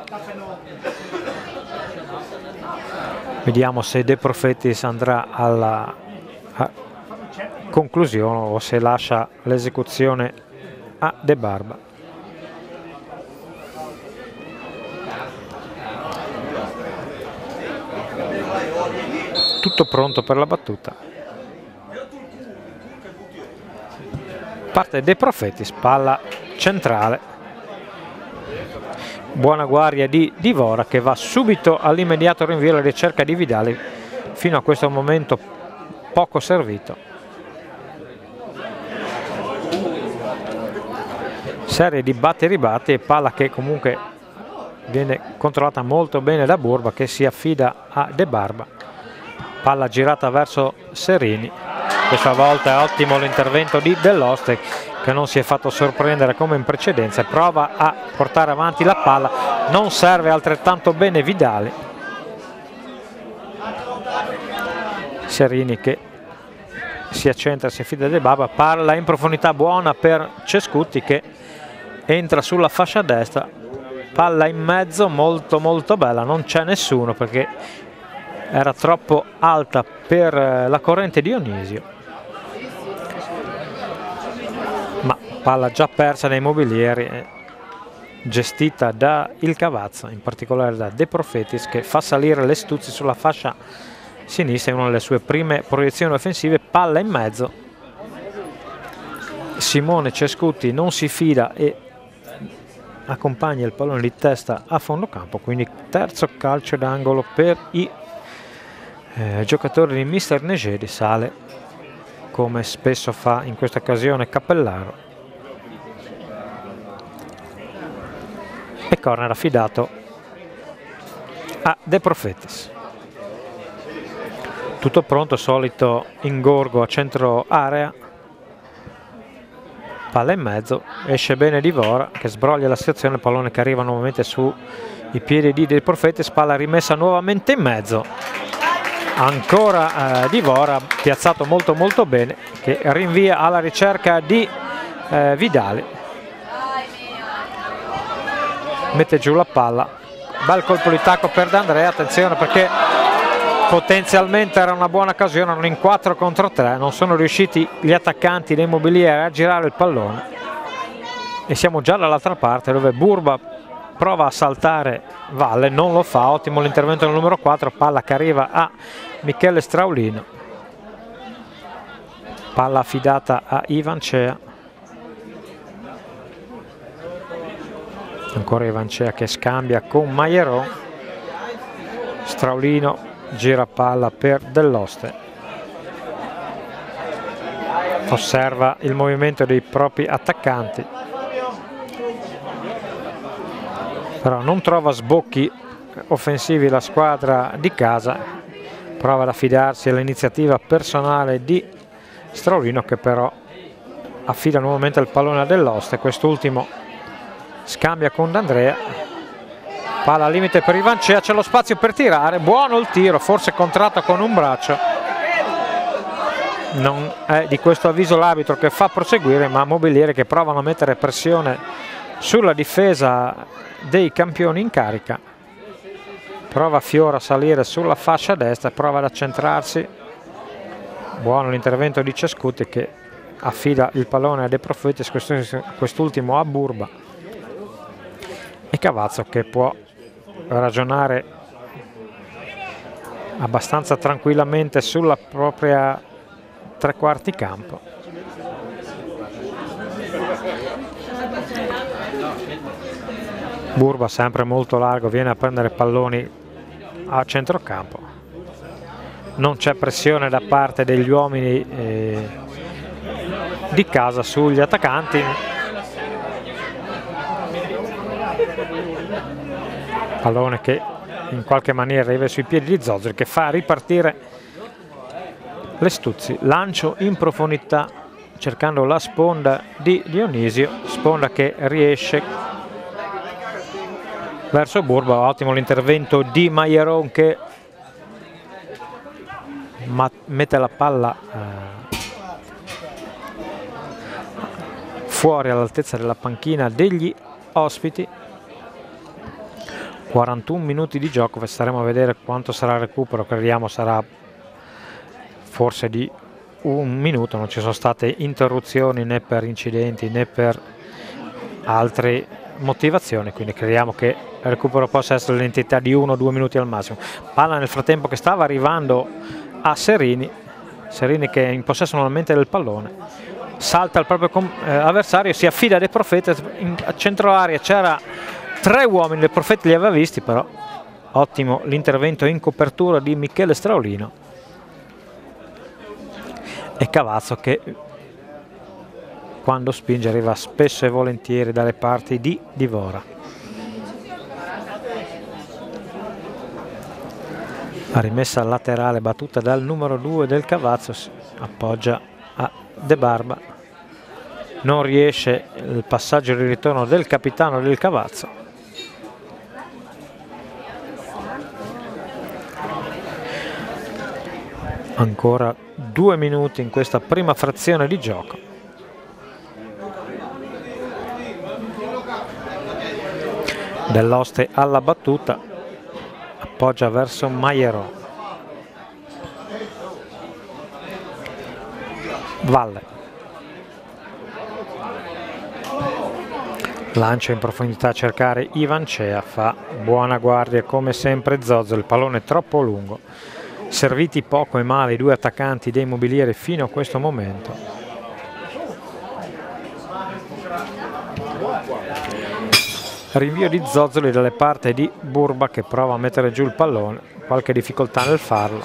Vediamo se De Profetis andrà alla conclusione o se lascia l'esecuzione a De Barba. Tutto pronto per la battuta. Parte De Profetis, palla centrale. Buona guardia di Divora che va subito all'immediato rinvio alla ricerca di Vidali, fino a questo momento poco servito. Serie di batti e ribatti e palla che comunque viene controllata molto bene da Burba che si affida a De Barba. Palla girata verso Serini, questa volta è ottimo l'intervento di Dell'Oste che non si è fatto sorprendere come in precedenza, prova a portare avanti la palla, non serve altrettanto bene Vidali. Serini che si accentra, si affida a De Barba, palla in profondità buona per Cescutti che entra sulla fascia destra, palla in mezzo, molto molto bella, non c'è nessuno perché era troppo alta per la corrente di Dionisio, ma palla già persa dai Mobilieri, gestita da il Cavazzo, in particolare da De Profetis, che fa salire Lestuzzi sulla fascia sinistra in una delle sue prime proiezioni offensive. Palla in mezzo, Simone Cescuti non si fida e accompagna il pallone di testa a fondo campo, quindi terzo calcio d'angolo per i eh, giocatori di mister Negedi. Sale, come spesso fa in questa occasione, Cappellaro, e corner affidato a De Profetis. Tutto pronto, solito ingorgo a centro area, palla in mezzo, esce bene Divora che sbroglia la situazione, il pallone che arriva nuovamente sui piedi di De Profetis, palla rimessa nuovamente in mezzo, ancora eh, Divora, piazzato molto molto bene, che rinvia alla ricerca di eh, Vidali, mette giù la palla, bel colpo di tacco per D'Andrea, attenzione perché potenzialmente era una buona occasione, erano in quattro contro tre, non sono riusciti gli attaccanti dei Mobilieri a girare il pallone e siamo già dall'altra parte dove Burba prova a saltare Valle, non lo fa, ottimo l'intervento del numero quattro, palla che arriva a Michele Straulino, palla affidata a Ivancea, ancora Ivancea che scambia con Maieron, Straulino gira palla per Dell'Oste, osserva il movimento dei propri attaccanti, però non trova sbocchi offensivi la squadra di casa, prova ad affidarsi all'iniziativa personale di Straulino che però affida nuovamente il pallone a Dell'Oste, quest'ultimo scambia con D'Andrea, palla al limite per Ivancea, c'è lo spazio per tirare, buono il tiro, forse contratto con un braccio, non è di questo avviso l'arbitro che fa proseguire, ma Mobilieri che provano a mettere pressione sulla difesa dei campioni in carica, prova Fiora a salire sulla fascia destra, prova ad accentrarsi, buono l'intervento di Cescuti che affida il pallone a De Profetis, quest'ultimo a Burba, e Cavazzo che può ragionare abbastanza tranquillamente sulla propria tre quarti campo. Burba sempre molto largo, viene a prendere palloni a centrocampo, non c'è pressione da parte degli uomini eh, di casa sugli attaccanti. Pallone che in qualche maniera arriva sui piedi di Zozzoli che fa ripartire Lestuzzi, lancio in profondità cercando la sponda di Dionisio, sponda che riesce verso Burba, ottimo l'intervento di Maieron che mette la palla eh, fuori all'altezza della panchina degli ospiti. quarantuno minuti di gioco, staremo a vedere quanto sarà il recupero, crediamo sarà forse di un minuto, non ci sono state interruzioni né per incidenti né per altre motivazioni, quindi crediamo che il recupero possa essere l'entità di uno o due minuti al massimo. Palla nel frattempo che stava arrivando a Serini, Serini che è in possesso nuovamente del pallone, salta il proprio eh, avversario, si affida a De Profetis, in centro area c'era tre uomini, De Profetis li aveva visti, però ottimo l'intervento in copertura di Michele Straulino e Cavazzo che quando spinge arriva spesso e volentieri dalle parti di Divora. La rimessa laterale battuta dal numero due del Cavazzo, si appoggia a De Barba, non riesce il passaggio di ritorno del capitano del Cavazzo. Ancora due minuti in questa prima frazione di gioco. Dell'Oste alla battuta, appoggia verso Maierò. Valle. Lancia in profondità a cercare Ivancea, fa buona guardia come sempre Zozzo, il pallone è troppo lungo. Serviti poco e male i due attaccanti dei Mobilieri fino a questo momento. Rinvio di Zozzoli dalle parti di Burba che prova a mettere giù il pallone, qualche difficoltà nel farlo.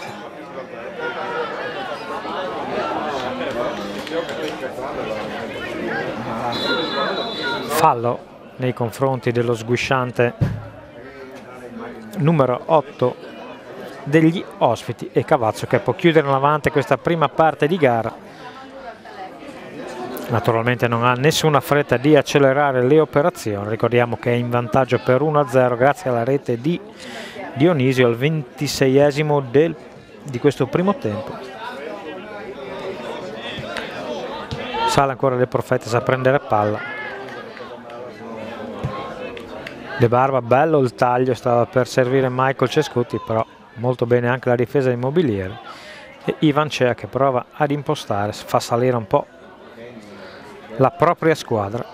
Fallo nei confronti dello sguisciante numero otto degli ospiti e Cavazzo che può chiudere in avanti questa prima parte di gara. Naturalmente non ha nessuna fretta di accelerare le operazioni, ricordiamo che è in vantaggio per uno a zero grazie alla rete di Dionisio al ventiseiesimo del, di questo primo tempo. Sale ancora De Profetis a prendere palla. De Barba, bello il taglio, stava per servire Michael Cescuti, però molto bene anche la difesa dei Mobilieri. E Ivancea che prova ad impostare, fa salire un po' la propria squadra.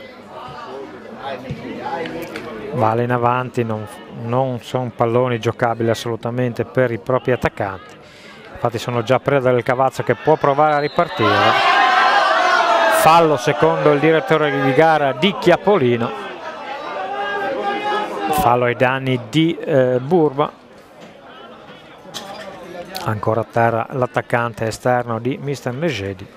Vale in avanti, non, non sono palloni giocabili assolutamente per i propri attaccanti. Infatti sono già preda del Cavazzo che può provare a ripartire. Fallo secondo il direttore di gara di Chiapolino. Fallo ai danni di eh, Burba. Ancora a terra l'attaccante esterno di mister Negedi.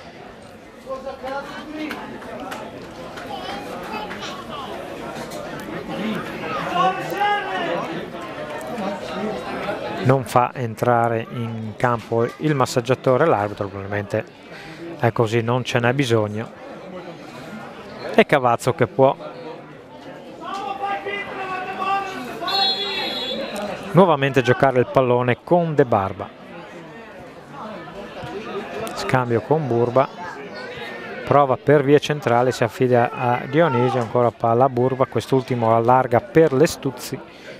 Non fa entrare in campo il massaggiatore, l'arbitro, probabilmente è così, non ce n'è bisogno. E Cavazzo che può nuovamente giocare il pallone con De Barba. Scambio con Burba, prova per via centrale, si affida a Dionisio, ancora palla a Burba, quest'ultimo allarga per Lestuzzi.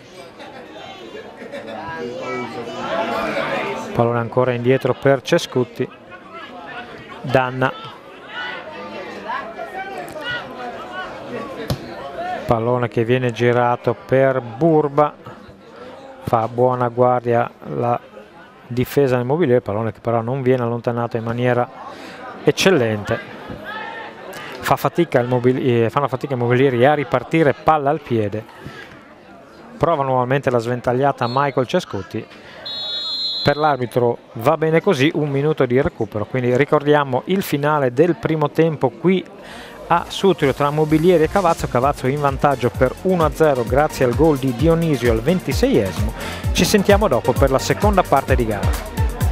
Pallone ancora indietro per Cescuti. Danna. Pallone che viene girato per Burba. Fa buona guardia la difesa del Mobiliere, pallone che però non viene allontanato in maniera eccellente. Fa fatica il Mobiliere, fanno fatica i Mobilieri a ripartire, palla al piede. Prova nuovamente la sventagliata Michael Cescuti. Per l'arbitro va bene così, un minuto di recupero, quindi ricordiamo il finale del primo tempo qui a Sutrio tra Mobilieri e Cavazzo. Cavazzo in vantaggio per uno a zero grazie al gol di Dionisio al ventiseiesimo. Ci sentiamo dopo per la seconda parte di gara.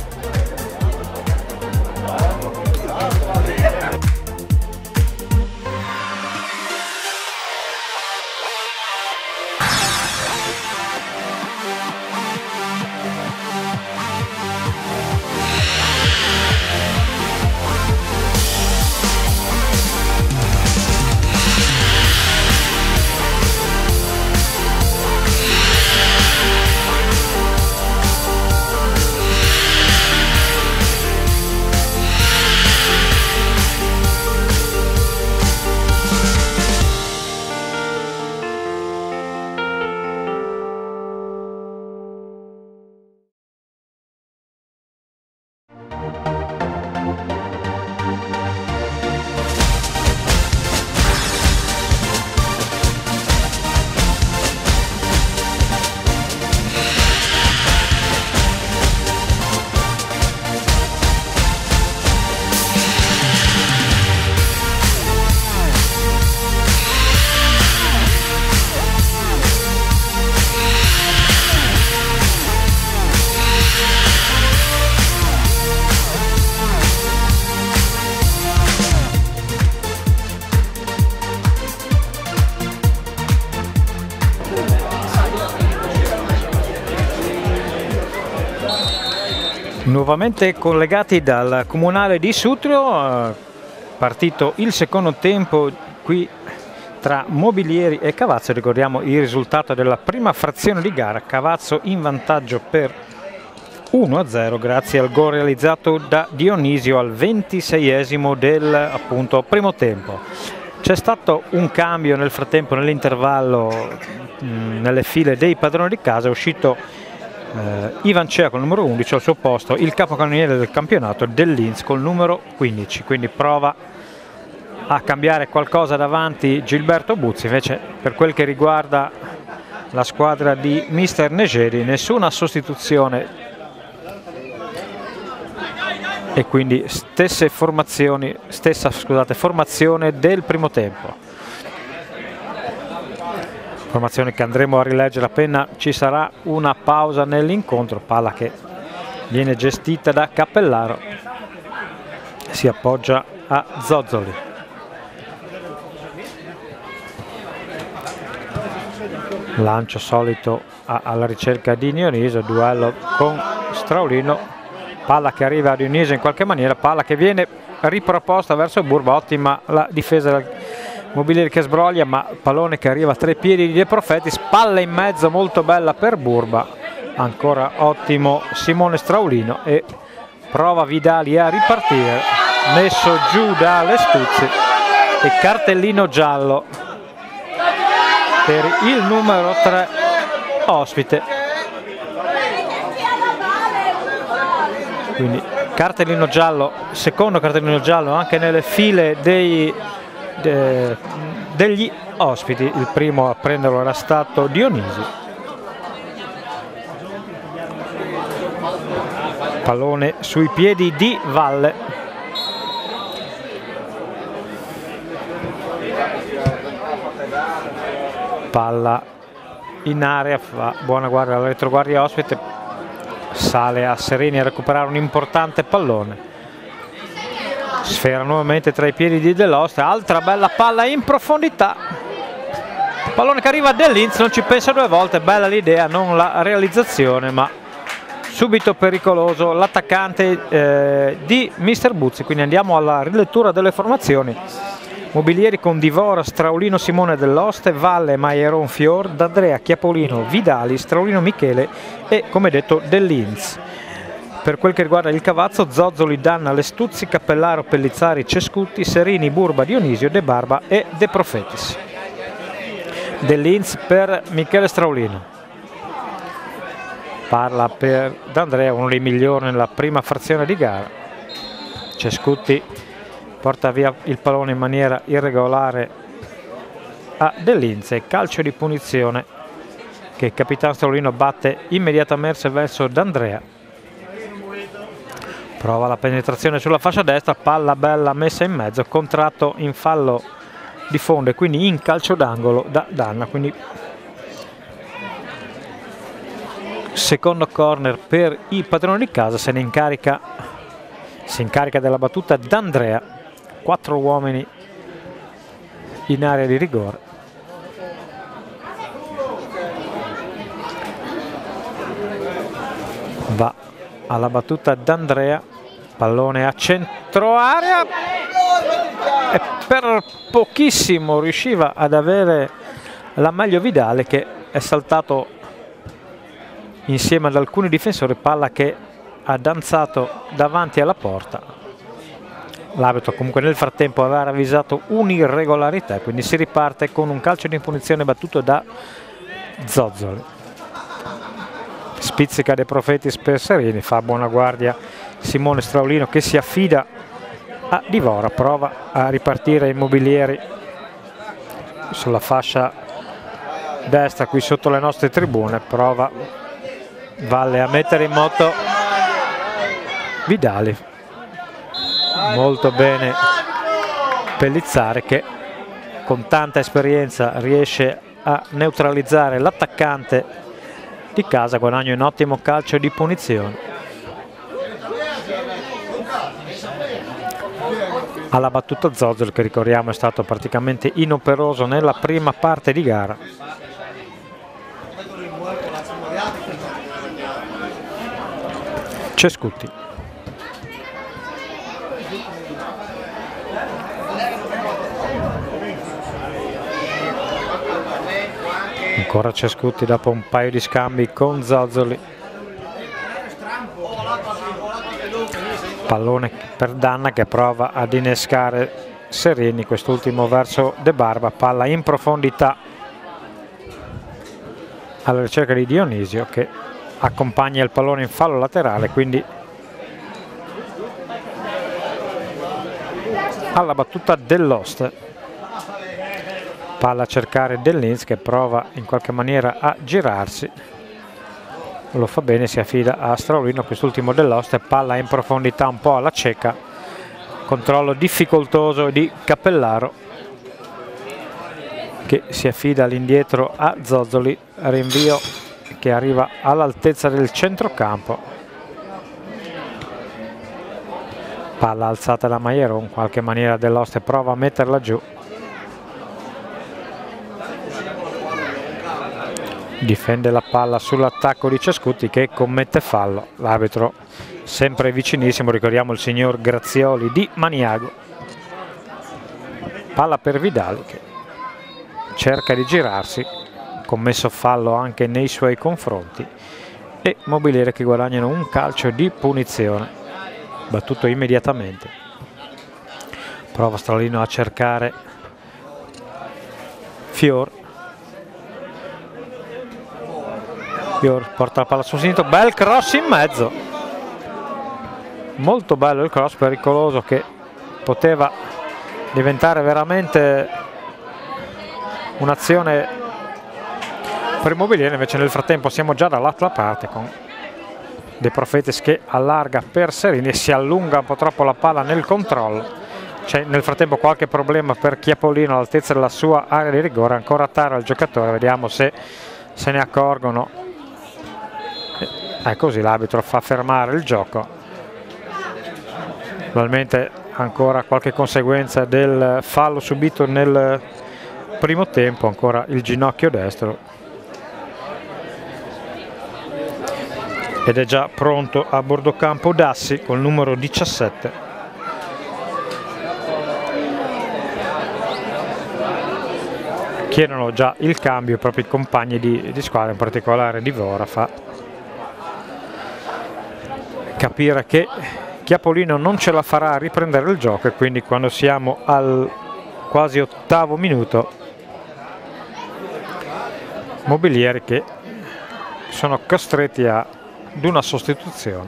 Nuovamente collegati dal comunale di Sutrio, partito il secondo tempo qui tra Mobilieri e Cavazzo. Ricordiamo il risultato della prima frazione di gara: Cavazzo in vantaggio per uno a zero grazie al gol realizzato da Dionisio al ventiseiesimo del appunto primo tempo. C'è stato un cambio nel frattempo, nell'intervallo, nelle file dei padroni di casa. È uscito eh, Ivan Cea con il numero undici, al suo posto il capocannoniere del campionato Del Linz col numero quindici, quindi prova a cambiare qualcosa davanti Gilberto Buzzi. Invece per quel che riguarda la squadra di mister Negeri, nessuna sostituzione e quindi stesse formazioni, stessa scusate, formazione del primo tempo. Formazione che andremo a rileggere appena ci sarà una pausa nell'incontro. Palla che viene gestita da Cappellaro, si appoggia a Zozzoli. Lancio solito alla ricerca di Dionisio, duello con Straulino. Palla che arriva a Dionisio in qualche maniera, palla che viene riproposta verso Burba. Ottima la difesa del Mobilieri che sbroglia, ma pallone che arriva tra i piedi di De Profetis, palla in mezzo molto bella per Burba. Ancora ottimo Simone Straulino e prova Vidali a ripartire, messo giù da Lestuzzi e cartellino giallo per il numero tre ospite. Quindi cartellino giallo, secondo cartellino giallo anche nelle file dei, de, degli ospiti. Il primo a prenderlo era stato Dionisi. Pallone sui piedi di Valle. Palla in area, fa buona guardia alla retroguardia ospite. Sale a Serini a recuperare un importante pallone. Sfera nuovamente tra i piedi di Dell'Oste, altra bella palla in profondità. Pallone che arriva a Del Linz, non ci pensa due volte, bella l'idea, non la realizzazione, ma subito pericoloso l'attaccante eh, di mister Buzzi. Quindi andiamo alla rilettura delle formazioni. Mobilieri con Divora, Straulino, Simone Dell'Oste, Valle, Maieron, Fior, D'Andrea, Chiapolino, Vidali, Straulino, Michele e, come detto, Del Linz. Per quel che riguarda il Cavazzo, Zozzoli, Danna, Lestuzzi, Cappellaro, Pellizzari, Cescutti, Serini, Burba, Dionisio, De Barba e De Profetis. Del Linz per Michele Straulino. Parla per D'Andrea, uno dei migliori nella prima frazione di gara. Cescutti porta via il pallone in maniera irregolare a Del Linz e calcio di punizione che il capitano Straulino batte immediatamente verso D'Andrea. Prova la penetrazione sulla fascia destra, palla bella messa in mezzo, contratto in fallo di fondo e quindi in calcio d'angolo da Danna. Quindi secondo corner per i padroni di casa, se ne incarica, si incarica della battuta D'Andrea. Quattro uomini in area di rigore. Va alla battuta D'Andrea, pallone a centro area e per pochissimo riusciva ad avere la meglio Vidale, che è saltato insieme ad alcuni difensori, palla che ha danzato davanti alla porta. L'arbitro comunque nel frattempo aveva ravvisato un'irregolarità, quindi si riparte con un calcio di punizione battuto da Zozzoli. Spizzica De Profetis per Serini, fa buona guardia Simone Straulino che si affida a Divora, prova a ripartire Immobilieri sulla fascia destra qui sotto le nostre tribune, prova Valle a mettere in moto Vidali. Molto bene Pellizzari che con tanta esperienza riesce a neutralizzare l'attaccante di casa, guadagno in ottimo calcio di punizione. Alla battuta Zozzoli, che ricordiamo è stato praticamente inoperoso nella prima parte di gara. Cescutti. Ancora Cescutti dopo un paio di scambi con Zozzoli. Pallone per Danna che prova ad innescare Serini, quest'ultimo verso De Barba, palla in profondità alla ricerca di Dionisio che accompagna il pallone in fallo laterale, quindi alla battuta dell'Ost. Palla a cercare Dell'Inz che prova in qualche maniera a girarsi, lo fa bene, si affida a Straulino, quest'ultimo dell'Ost, palla in profondità un po' alla cieca, controllo difficoltoso di Cappellaro che si affida all'indietro a Zozzoli, rinvio che arriva all'altezza del centrocampo, palla alzata da Maiero, in qualche maniera dell'Ost prova a metterla giù, difende la palla sull'attacco di Cescutti che commette fallo, l'arbitro sempre vicinissimo, ricordiamo il signor Grazioli di Maniago. Palla per Vidali che cerca di girarsi, commesso fallo anche nei suoi confronti, e Mobiliere che guadagnano un calcio di punizione battuto immediatamente. Prova Straulino a cercare Fior, Fior porta la palla sul sinistro, bel cross in mezzo, molto bello il cross, pericoloso, che poteva diventare veramente un'azione per Mobiliere. Invece nel frattempo siamo già dall'altra parte con De Profetis che allarga per Serini e si allunga un po' troppo la palla nel controllo. C'è nel frattempo qualche problema per Chiapolino all'altezza della sua area di rigore, ancora Tara il giocatore, vediamo se se ne accorgono. È così, l'arbitro fa fermare il gioco. Probabilmente ancora qualche conseguenza del fallo subito nel primo tempo, ancora il ginocchio destro. Ed è già pronto a bordo campo Dassi col numero diciassette. Chiedono già il cambio i propri compagni di, di squadra, in particolare Divora fa capire che Chiapolino non ce la farà a riprendere il gioco, e quindi quando siamo al quasi ottavo minuto, Mobilieri che sono costretti ad una sostituzione.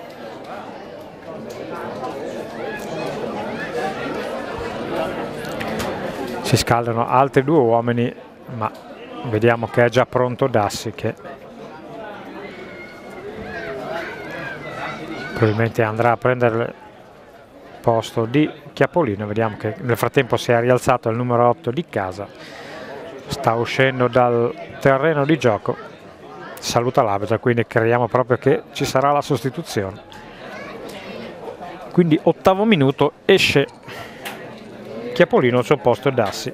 Si scaldano altri due uomini, ma vediamo che è già pronto Dassi che probabilmente andrà a prendere il posto di Chiapolino. Vediamo che nel frattempo si è rialzato il numero otto di casa, sta uscendo dal terreno di gioco, saluta l'arbitro, quindi crediamo proprio che ci sarà la sostituzione. Quindi ottavo minuto, esce Chiapolino, al suo posto Dassi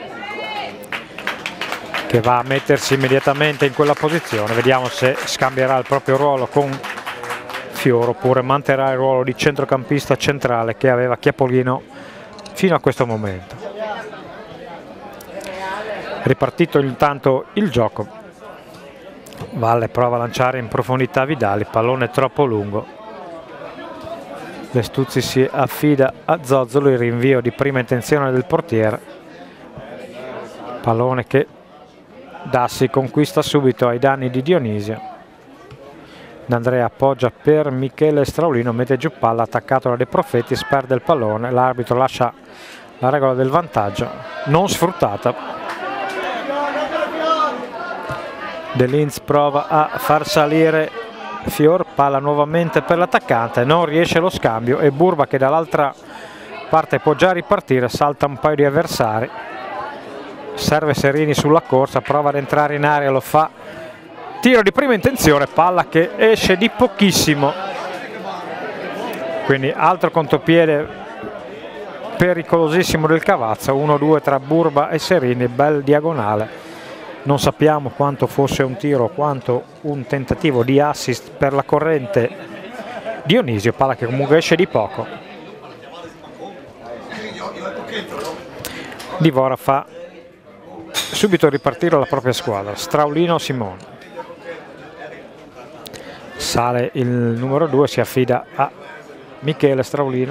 che va a mettersi immediatamente in quella posizione. Vediamo se scambierà il proprio ruolo con Fior oppure manterrà il ruolo di centrocampista centrale che aveva Chiapolino fino a questo momento. Ripartito intanto il gioco, Valle prova a lanciare in profondità Vidali, pallone troppo lungo, Lestuzzi si affida a Zozzolo, il rinvio di prima intenzione del portiere, pallone che Dassi conquista subito ai danni di Dionisio. D'Andrea appoggia per Michele Straulino, mette giù palla, attaccato da De Profetis, perde il pallone, l'arbitro lascia la regola del vantaggio non sfruttata. Dell'Inz prova a far salire Fior, palla nuovamente per l'attaccante, non riesce lo scambio e Burba, che dall'altra parte può già ripartire, salta un paio di avversari, serve Serini sulla corsa, prova ad entrare in area, lo fa, tiro di prima intenzione, palla che esce di pochissimo, quindi altro contropiede pericolosissimo del Cavazza, uno due tra Burba e Serini, bel diagonale. Non sappiamo quanto fosse un tiro, quanto un tentativo di assist per la corrente Dionisio, palla che comunque esce di poco. Divora fa subito ripartire la propria squadra. Straulino Simone. Sale il numero due, si affida a Michele Straulino.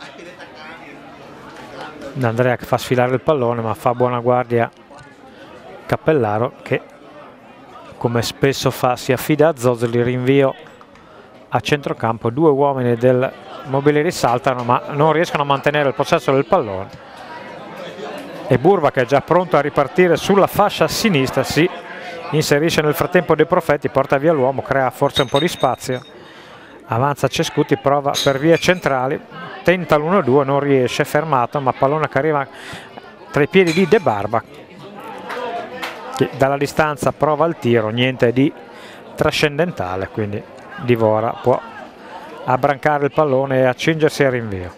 D'Andrea che fa sfilare il pallone, ma fa buona guardia Cappellaro, che come spesso fa si affida a Zozzoli. Rinvio a centrocampo, due uomini del Mobilieri saltano ma non riescono a mantenere il possesso del pallone, e Burba, che è già pronto a ripartire sulla fascia sinistra, si inserisce nel frattempo De Profeti, porta via l'uomo, crea forse un po' di spazio, avanza Cescuti, prova per vie centrali, tenta l'uno due, non riesce, fermato, ma pallone che arriva tra i piedi di De Barba, che dalla distanza prova il tiro, niente di trascendentale, quindi Divora può abbrancare il pallone e accingersi al rinvio.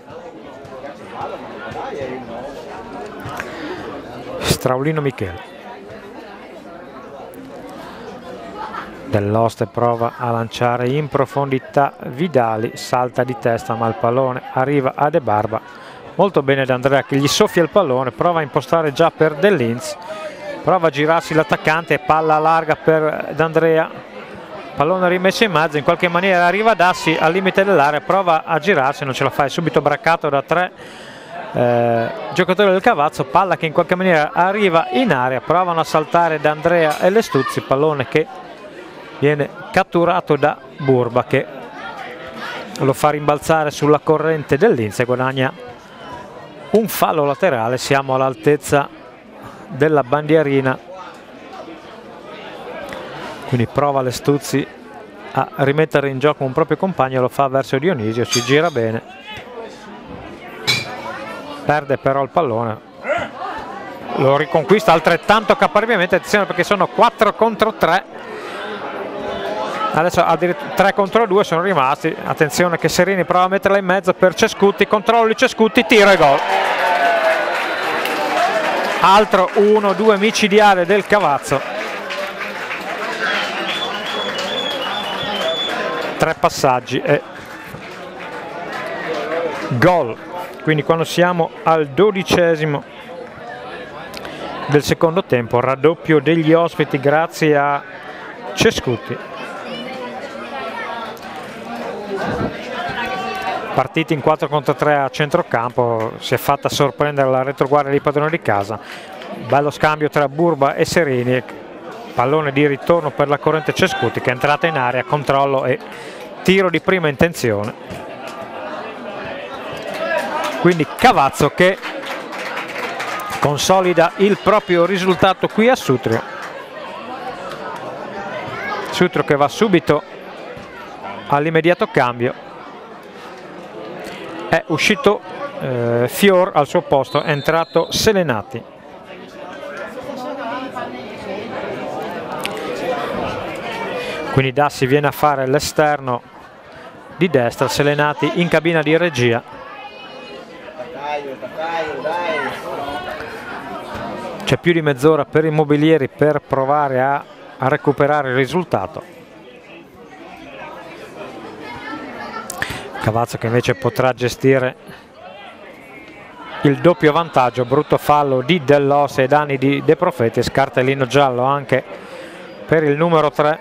Straulino Michele. Dell'Oste prova a lanciare in profondità Vidali, salta di testa ma il pallone arriva a De Barba. Molto bene D'Andrea che gli soffia il pallone, prova a impostare già per De Linz, prova a girarsi l'attaccante, palla larga per D'Andrea, pallone rimesso in mezzo, in qualche maniera arriva Dassi al limite dell'area, prova a girarsi, non ce la fa, è subito braccato da tre eh, giocatori del Cavazzo, palla che in qualche maniera arriva in area, provano a saltare D'Andrea e Lestuzzi, pallone che viene catturato da Burba, che lo fa rimbalzare sulla corrente del Linz e guadagna un fallo laterale. Siamo all'altezza della bandierina, quindi prova Lestuzzi a rimettere in gioco un proprio compagno, lo fa verso Dionisio, si gira bene, perde però il pallone, lo riconquista altrettanto caparbiamente, attenzione perché sono quattro contro tre, adesso addirittura tre contro due sono rimasti, attenzione che Serini prova a metterla in mezzo per Cescuti, controllo di Cescuti, tiro e gol. Altro uno due micidiale del Cavazzo. Tre passaggi e gol. Quindi quando siamo al dodicesimo del secondo tempo, raddoppio degli ospiti grazie a Cescuti. Partiti in quattro contro tre a centrocampo, si è fatta sorprendere la retroguardia di padrone di casa. Bello scambio tra Burba e Serini, pallone di ritorno per la corrente Cescuti che è entrata in area, controllo e tiro di prima intenzione. Quindi Cavazzo che consolida il proprio risultato qui a Sutrio. Sutrio che va subito all'immediato cambio. È uscito eh, Fior, al suo posto è entrato Selenati. Quindi Dassi viene a fare l'esterno di destra, Selenati in cabina di regia. C'è più di mezz'ora per i Mobilieri per provare a, a recuperare il risultato. Cavazzo che invece potrà gestire il doppio vantaggio, brutto fallo di Dell'Oste e danni di De Profetis, cartellino giallo anche per il numero tre.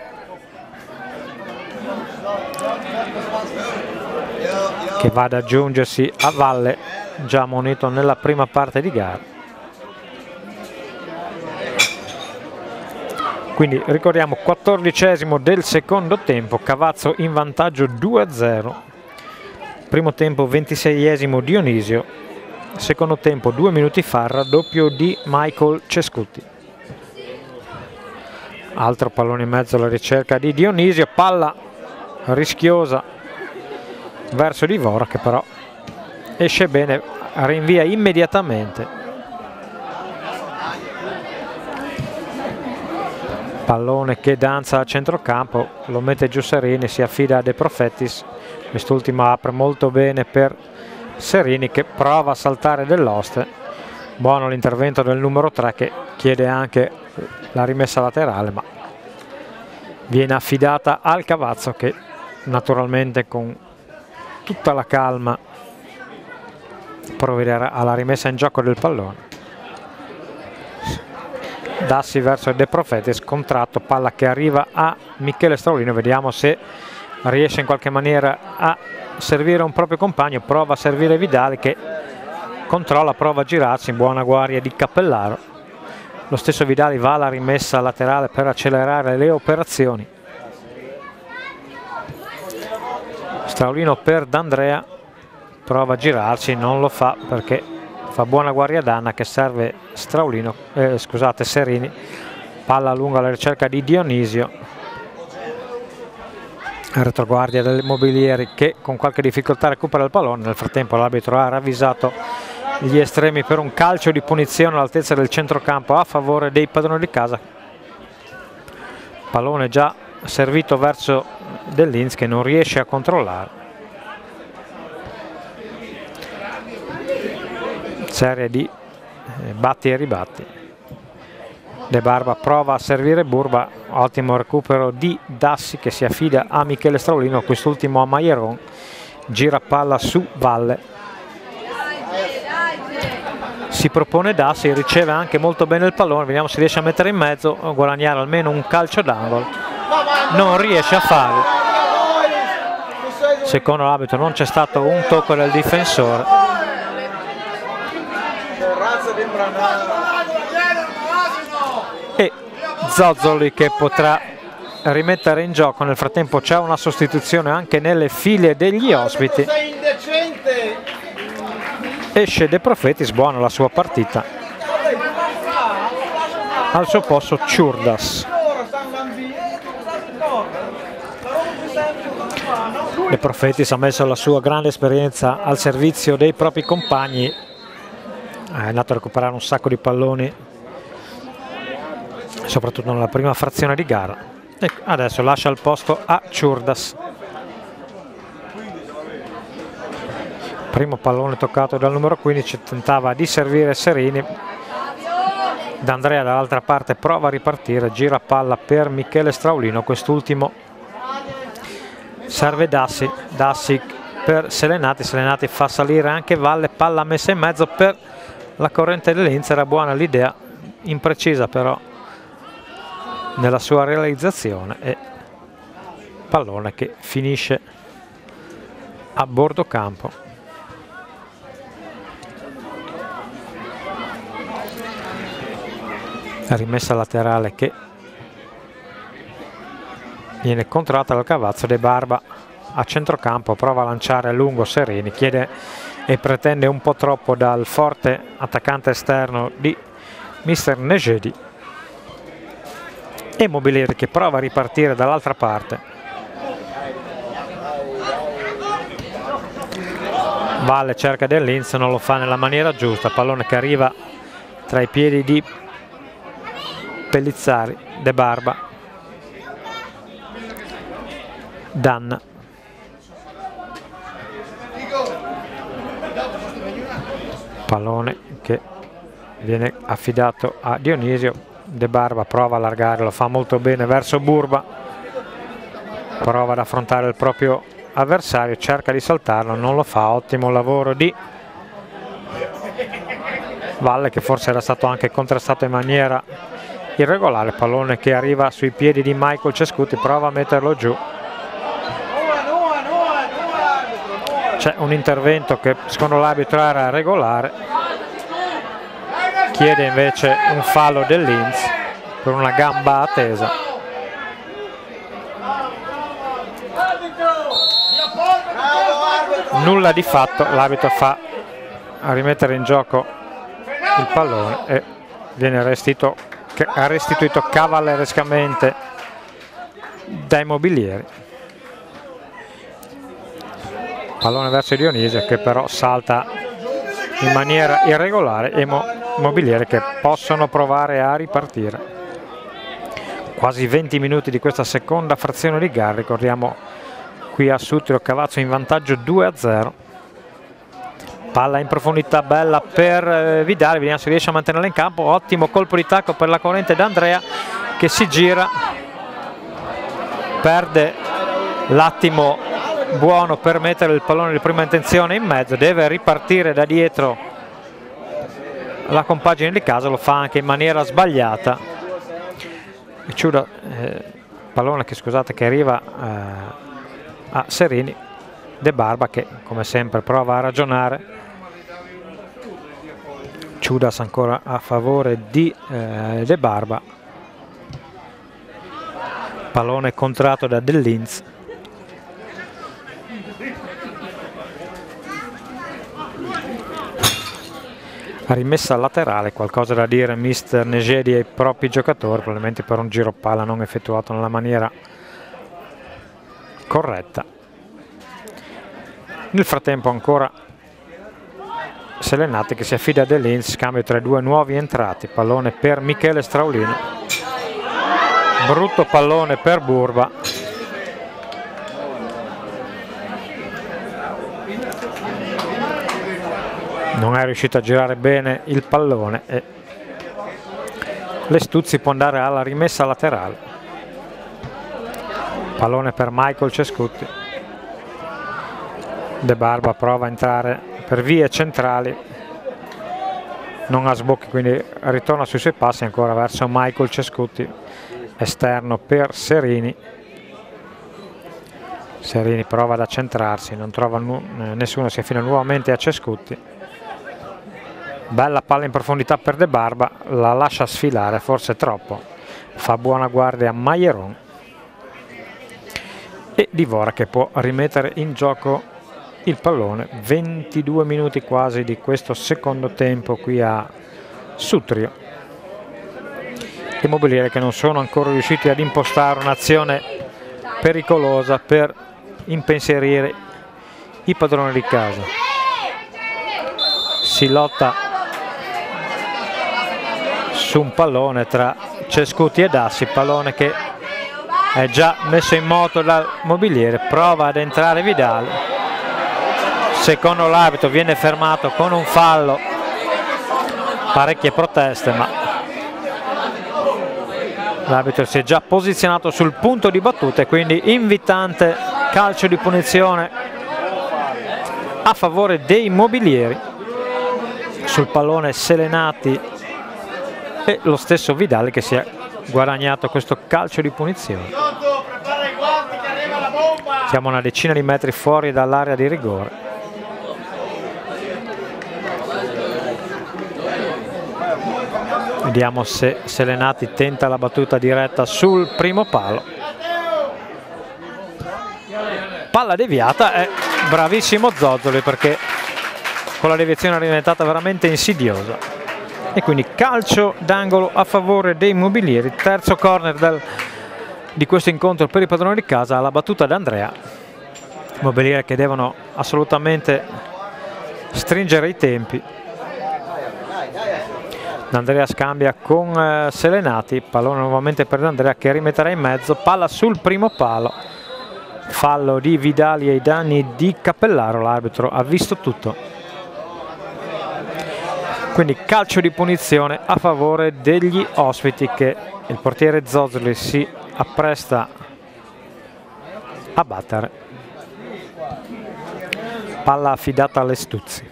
Che va ad aggiungersi a Valle, già munito nella prima parte di gara. Quindi ricordiamo quattordicesimo del secondo tempo, Cavazzo in vantaggio due a zero. Primo tempo ventiseiesimo Dionisio, secondo tempo due minuti fa raddoppio di Michael Cescuti. Altro pallone in mezzo alla ricerca di Dionisio, palla rischiosa verso Divora che però esce bene, rinvia immediatamente. Pallone che danza a centrocampo, lo mette giù Serini, si affida a De Profetis, quest'ultimo apre molto bene per Serini che prova a saltare Dell'Oste. Buono l'intervento del numero tre che chiede anche la rimessa laterale, ma viene affidata al Cavazzo che naturalmente con tutta la calma provvederà alla rimessa in gioco del pallone. Dassi verso De Profetis, contratto, palla che arriva a Michele Straulino, vediamo se riesce in qualche maniera a servire un proprio compagno, prova a servire Vidali che controlla, prova a girarsi in buona guardia di Cappellaro. Lo stesso Vidali va alla rimessa laterale per accelerare le operazioni. Straulino per D'Andrea, prova a girarsi, non lo fa perché fa buona guardia Danna che serve Straulino, eh, scusate Serini, palla lunga alla ricerca di Dionisio, retroguardia delle Mobilieri che con qualche difficoltà recupera il pallone. Nel frattempo l'arbitro ha ravvisato gli estremi per un calcio di punizione all'altezza del centrocampo a favore dei padroni di casa. Pallone già servito verso Dell'Inz che non riesce a controllare. Serie di batti e ribatti. De Barba prova a servire Burba, ottimo recupero di Dassi che si affida a Michele Straulino, quest'ultimo a Maieron, gira palla su Valle, si propone Dassi, riceve anche molto bene il pallone, vediamo se riesce a mettere in mezzo, a guadagnare almeno un calcio d'angolo, non riesce a farlo. Secondo l'arbitro non c'è stato un tocco del difensore. E Zozzoli che potrà rimettere in gioco. Nel frattempo c'è una sostituzione anche nelle file degli ospiti. Esce De Profetis, buona la sua partita. Al suo posto Ciurdas. De Profetis ha messo la sua grande esperienza al servizio dei propri compagni, è andato a recuperare un sacco di palloni soprattutto nella prima frazione di gara e adesso lascia il posto a Ciurdas. Primo pallone toccato dal numero quindici, tentava di servire Serini, D'Andrea dall'altra parte prova a ripartire, gira palla per Michele Straulino, quest'ultimo serve Dassi, Dassi per Selenati, Selenati fa salire anche Valle, palla messa in mezzo per la corrente dell'Inz, era buona l'idea, imprecisa però nella sua realizzazione, e pallone che finisce a bordo campo. Rimessa laterale che viene controllata dal Cavazzo. De Barba a centrocampo prova a lanciare a lungo Serini, chiede e pretende un po' troppo dal forte attaccante esterno di mister Negedi. E Mobilieri che prova a ripartire dall'altra parte. Valle cerca Dell'Inz, non lo fa nella maniera giusta, pallone che arriva tra i piedi di Pellizzari, De Barba, Danna. Pallone che viene affidato a Dionisio, De Barba prova a allargare, lo fa molto bene verso Burba, prova ad affrontare il proprio avversario, cerca di saltarlo, non lo fa, ottimo lavoro di Valle che forse era stato anche contrastato in maniera irregolare, pallone che arriva sui piedi di Michael Cescuti, prova a metterlo giù. C'è un intervento che secondo l'arbitro era regolare, chiede invece un fallo dell'Inz per una gamba a tesa. Nulla di fatto, l'arbitro fa a rimettere in gioco il pallone e viene restituito, restituito cavallerescamente dai Mobilieri. Pallone verso Dionisio che però salta in maniera irregolare e Mobilieri che possono provare a ripartire. Quasi venti minuti di questa seconda frazione di gara, ricordiamo qui a Sutrio Cavazzo in vantaggio due a zero. Palla in profondità bella per Vidali, vediamo se riesce a mantenerla in campo, ottimo colpo di tacco per la corrente D'Andrea che si gira, perde l'attimo buono per mettere il pallone di prima intenzione in mezzo, deve ripartire da dietro la compagine di casa, lo fa anche in maniera sbagliata. Ciuda, eh, pallone che scusate che arriva eh, a Serini. De Barba che come sempre prova a ragionare. Ciudas ancora a favore di eh, De Barba. Pallone contratto da Dell'Inz. Rimessa laterale, qualcosa da dire mister Negedi ai propri giocatori, probabilmente per un giro palla non effettuato nella maniera corretta. Nel frattempo ancora Selenati che si affida a Dell'Inz, scambio tra i due nuovi entrati, pallone per Michele Straulino, brutto pallone per Burba. Non è riuscito a girare bene il pallone e Lestuzzi può andare alla rimessa laterale. Pallone per Michael Cescutti. De Barba prova a entrare per vie centrali, non ha sbocchi, quindi ritorna sui suoi passi ancora verso Michael Cescutti, esterno per Serini. Serini prova ad accentrarsi, non trova nessuno, si affida nuovamente a Cescutti. Bella palla in profondità per De Barba, la lascia sfilare, forse troppo, fa buona guardia a Maieron e Divora che può rimettere in gioco il pallone. Ventidue minuti quasi di questo secondo tempo qui a Sutrio. Immobiliere che non sono ancora riusciti ad impostare un'azione pericolosa per impensierire i padroni di casa. Si lotta su un pallone tra Cescutti e Dassi, pallone che è già messo in moto dal Mobiliere, prova ad entrare Vidal, secondo l'arbitro viene fermato con un fallo, parecchie proteste, ma l'arbitro si è già posizionato sul punto di battuta e quindi invitante calcio di punizione a favore dei Mobilieri. Sul pallone Selenati e lo stesso Vidal che si è guadagnato questo calcio di punizione. Siamo una decina di metri fuori dall'area di rigore. Vediamo se Selenati tenta la battuta diretta sul primo palo. Palla deviata, è bravissimo Zozzoli perché con la deviazione è diventata veramente insidiosa. E quindi calcio d'angolo a favore dei Mobilieri, terzo corner del, di questo incontro per i padroni di casa, alla battuta d'Andrea. Mobilieri che devono assolutamente stringere i tempi. D'Andrea scambia con eh, Selenati, pallone nuovamente per D'Andrea che rimetterà in mezzo, palla sul primo palo, fallo di Vidali ai danni di Cappellaro, l'arbitro ha visto tutto. Quindi calcio di punizione a favore degli ospiti che il portiere Zozzoli si appresta a battere. Palla affidata a Lestuzzi.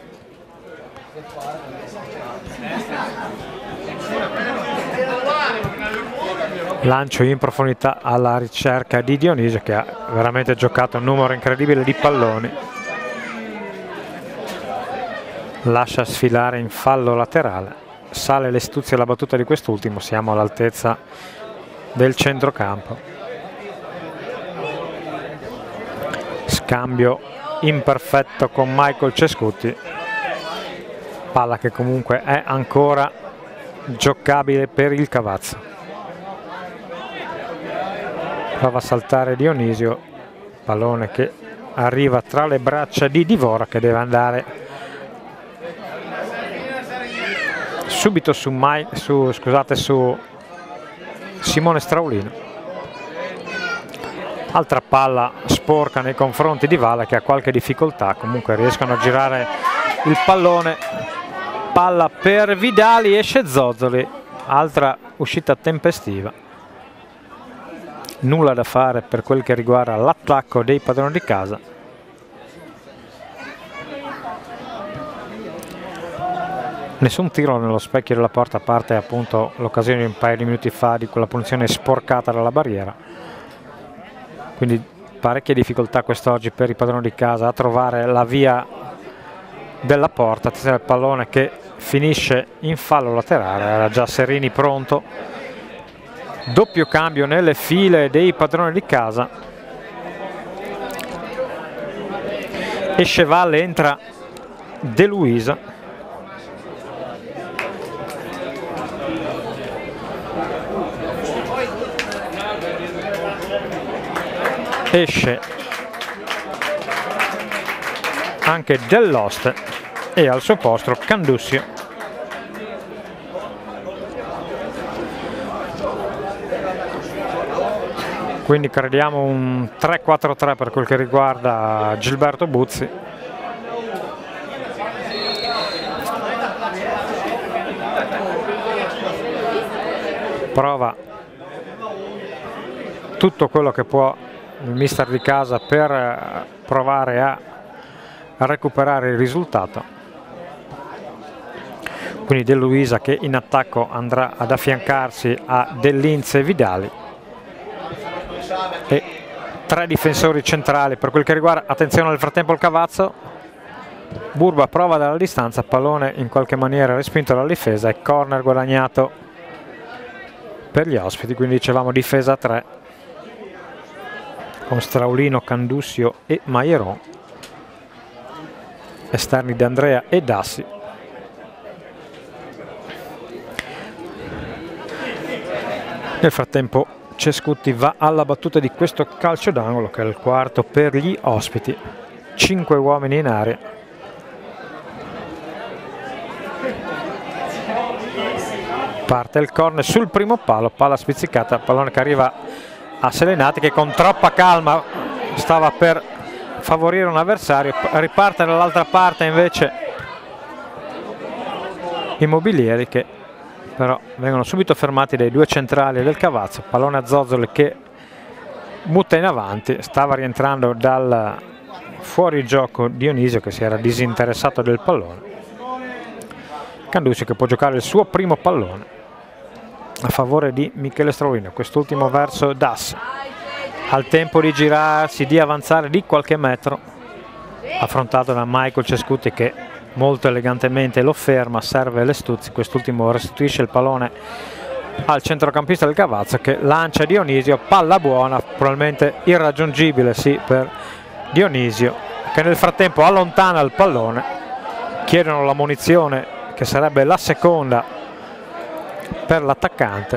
Lancio in profondità alla ricerca di Dionisio che ha veramente giocato un numero incredibile di palloni. Lascia sfilare in fallo laterale, sale Lestuzzi alla battuta di quest'ultimo, siamo all'altezza del centrocampo. Scambio imperfetto con Michael Cescutti, palla che comunque è ancora giocabile per il Cavazzo. Prova a saltare Dionisio, pallone che arriva tra le braccia di Divora che deve andare subito su, Mai, su, scusate, su Simone Straulino. Altra palla sporca nei confronti di Valla che ha qualche difficoltà, comunque riescono a girare il pallone. Palla per Vidali, esce Zozzoli, altra uscita tempestiva. Nulla da fare per quel che riguarda l'attacco dei padroni di casa. Nessun tiro nello specchio della porta, a parte appunto l'occasione di un paio di minuti fa di quella punizione sporcata dalla barriera. Quindi parecchie difficoltà quest'oggi per i padroni di casa a trovare la via della porta. Attenzione al pallone che finisce in fallo laterale, era già Serini pronto. Doppio cambio nelle file dei padroni di casa. Esce Valle, entra De Luisa. Esce anche Dell'Oste e al suo posto Candussio. Quindi crediamo un tre quattro tre per quel che riguarda Gilberto Buzzi. Prova tutto quello che può il mister di casa per provare a recuperare il risultato. Quindi De Luisa che in attacco andrà ad affiancarsi a Dell'Inz e Vidali, e tre difensori centrali per quel che riguarda. Attenzione nel frattempo il Cavazzo, Burba prova dalla distanza, pallone in qualche maniera respinto dalla difesa e corner guadagnato per gli ospiti. Quindi dicevamo difesa tre con Straulino, Candussio e Maieron, esterni di Andrea e Dassi. Nel frattempo Cescutti va alla battuta di questo calcio d'angolo, che è il quarto per gli ospiti. Cinque uomini in area. Parte il corner sul primo palo, palla spizzicata, pallone che arriva a Selenati che con troppa calma stava per favorire un avversario, riparte dall'altra parte invece i Mobilieri, che però vengono subito fermati dai due centrali del Cavazzo. Pallone a Zozzoli che butta in avanti, stava rientrando dal fuorigioco Dionisio che si era disinteressato del pallone. Canducci che può giocare il suo primo pallone a favore di Michele Straulino, quest'ultimo verso Dassi, al tempo di girarsi, di avanzare di qualche metro, affrontato da Michael Cescutti che molto elegantemente lo ferma, serve Lestuzzi, quest'ultimo restituisce il pallone al centrocampista del Cavazzo che lancia Dionisio, palla buona, probabilmente irraggiungibile sì per Dionisio, che nel frattempo allontana il pallone. Chiedono la munizione che sarebbe la seconda per l'attaccante,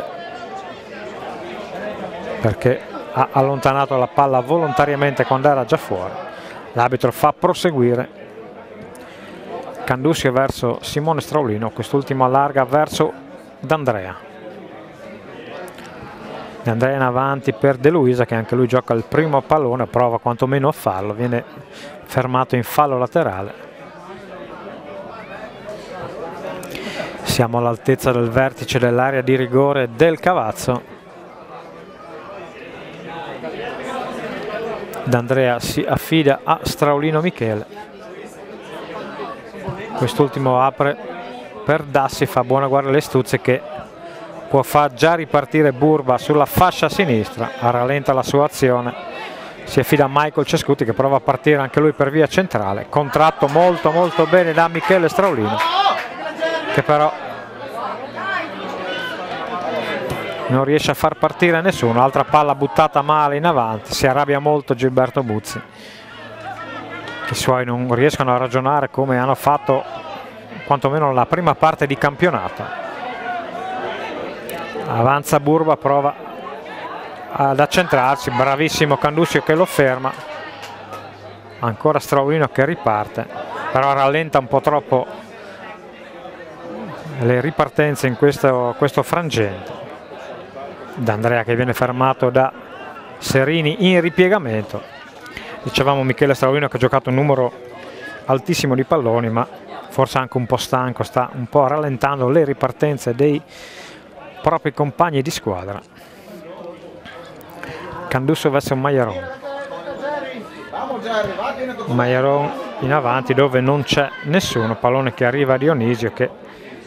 perché ha allontanato la palla volontariamente quando era già fuori. L'arbitro fa proseguire. Candussio verso Simone Straulino, quest'ultimo allarga verso D'Andrea. D'Andrea in avanti per De Luisa che anche lui gioca il primo pallone, prova quantomeno a farlo, viene fermato in fallo laterale. Siamo all'altezza del vertice dell'area di rigore del Cavazzo. D'Andrea si affida a Straulino Michele. Quest'ultimo apre per Dassi, fa buona guardia alle Stuzze che può far già ripartire Burba sulla fascia sinistra, rallenta la sua azione, si affida a Michael Cescutti che prova a partire anche lui per via centrale, contratto molto molto bene da Michele Straulino che però non riesce a far partire nessuno. Altra palla buttata male in avanti, si arrabbia molto Gilberto Buzzi, che i suoi non riescono a ragionare come hanno fatto quantomeno la prima parte di campionato. Avanza Burba, prova ad accentrarsi, bravissimo Candussio che lo ferma, ancora Straulino che riparte, però rallenta un po' troppo le ripartenze in questo, questo frangente. D'Andrea che viene fermato da Serini in ripiegamento. Dicevamo Michele Straulino che ha giocato un numero altissimo di palloni, ma forse anche un po' stanco, sta un po' rallentando le ripartenze dei propri compagni di squadra. Candussio verso Maieron. Maieron in avanti dove non c'è nessuno, pallone che arriva a Dionisio che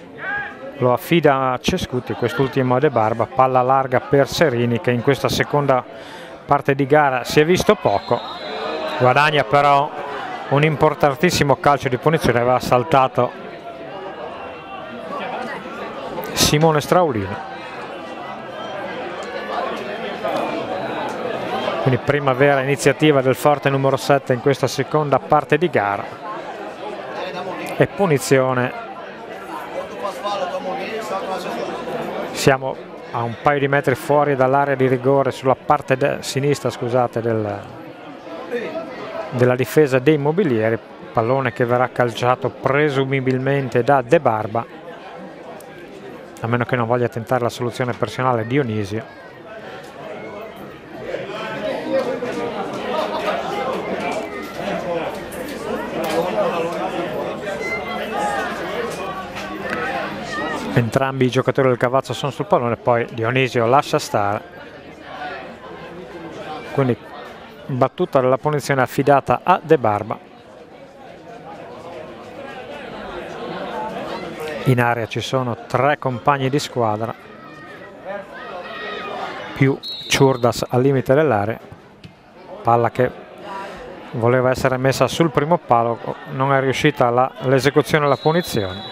lo affida a Cescuti, quest'ultimo a De Barba. Palla larga per Serini, che in questa seconda parte di gara si è visto poco, guadagna però un importantissimo calcio di punizione. Aveva saltato Simone Straulino. Quindi prima vera iniziativa del forte numero sette in questa seconda parte di gara, e punizione. Siamo a un paio di metri fuori dall'area di rigore sulla parte sinistra, scusate, del, della difesa dei Mobilieri. Pallone che verrà calciato presumibilmente da De Barba, a meno che non voglia tentare la soluzione personale Dionisio. Entrambi i giocatori del Cavazzo sono sul pallone, poi Dionisio lascia stare. Quindi battuta della punizione affidata a De Barba. In area ci sono tre compagni di squadra, più Ciurdas al limite dell'area. Palla che voleva essere messa sul primo palo, non è riuscita l'esecuzione della punizione.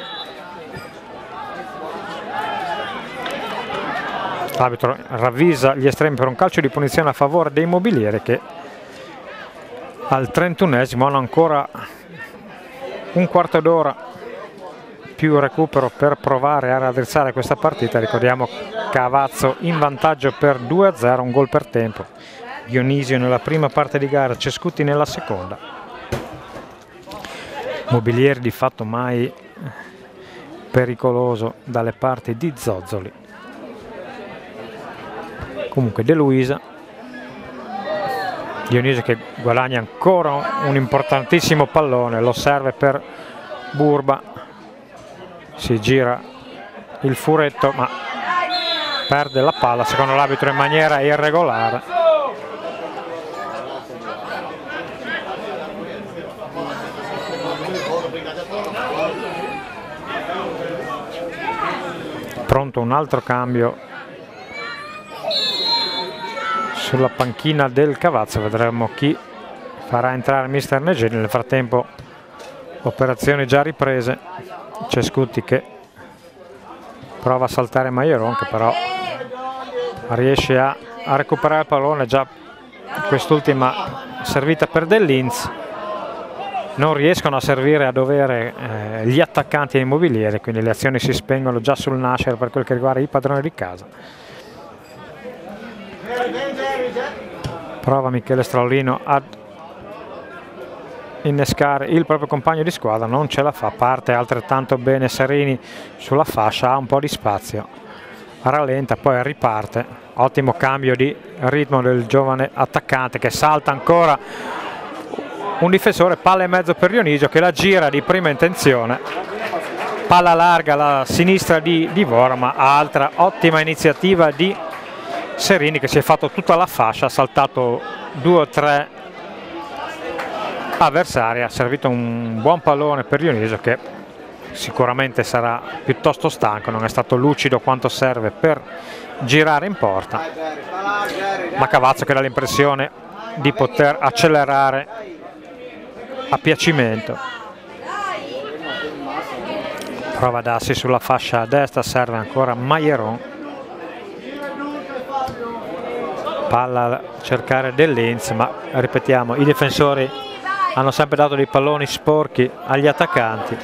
L'arbitro ravvisa gli estremi per un calcio di punizione a favore dei Mobilieri, che al trentunesimo hanno ancora un quarto d'ora più recupero per provare a raddrizzare questa partita. Ricordiamo Cavazzo in vantaggio per due a zero, un gol per tempo. Dionisio nella prima parte di gara, Cescuti nella seconda. Mobilieri di fatto mai pericoloso dalle parti di Zozzoli. Comunque De Luisa, Dionisio che guadagna ancora un importantissimo pallone, lo serve per Burba, si gira il furetto ma perde la palla secondo l'arbitro in maniera irregolare. Pronto un altro cambio sulla panchina del Cavazzo, vedremo chi farà entrare mister Negeni. Nel frattempo operazioni già riprese, Cescuti che prova a saltare Maieron, che però riesce a, a recuperare il pallone. Già quest'ultima servita per De Linz, non riescono a servire a dovere eh, gli attaccanti dei Mobilieri, quindi le azioni si spengono già sul nascere per quel che riguarda i padroni di casa. Prova Michele Straulino ad innescare il proprio compagno di squadra, non ce la fa, parte altrettanto bene Serini sulla fascia, ha un po' di spazio, rallenta, poi riparte. Ottimo cambio di ritmo del giovane attaccante che salta ancora un difensore, palla e mezzo per Dionisio che la gira di prima intenzione, palla larga alla sinistra di, di Vorma. Altra ottima iniziativa di Serini che si è fatto tutta la fascia, ha saltato due o tre avversari, ha servito un buon pallone per Dionisio che sicuramente sarà piuttosto stanco, non è stato lucido quanto serve per girare in porta, ma Cavazzo che dà l'impressione di poter accelerare a piacimento. Prova Dassi sulla fascia a destra, serve ancora Maieron. Palla a cercare De Linz, ma ripetiamo, i difensori hanno sempre dato dei palloni sporchi agli attaccanti.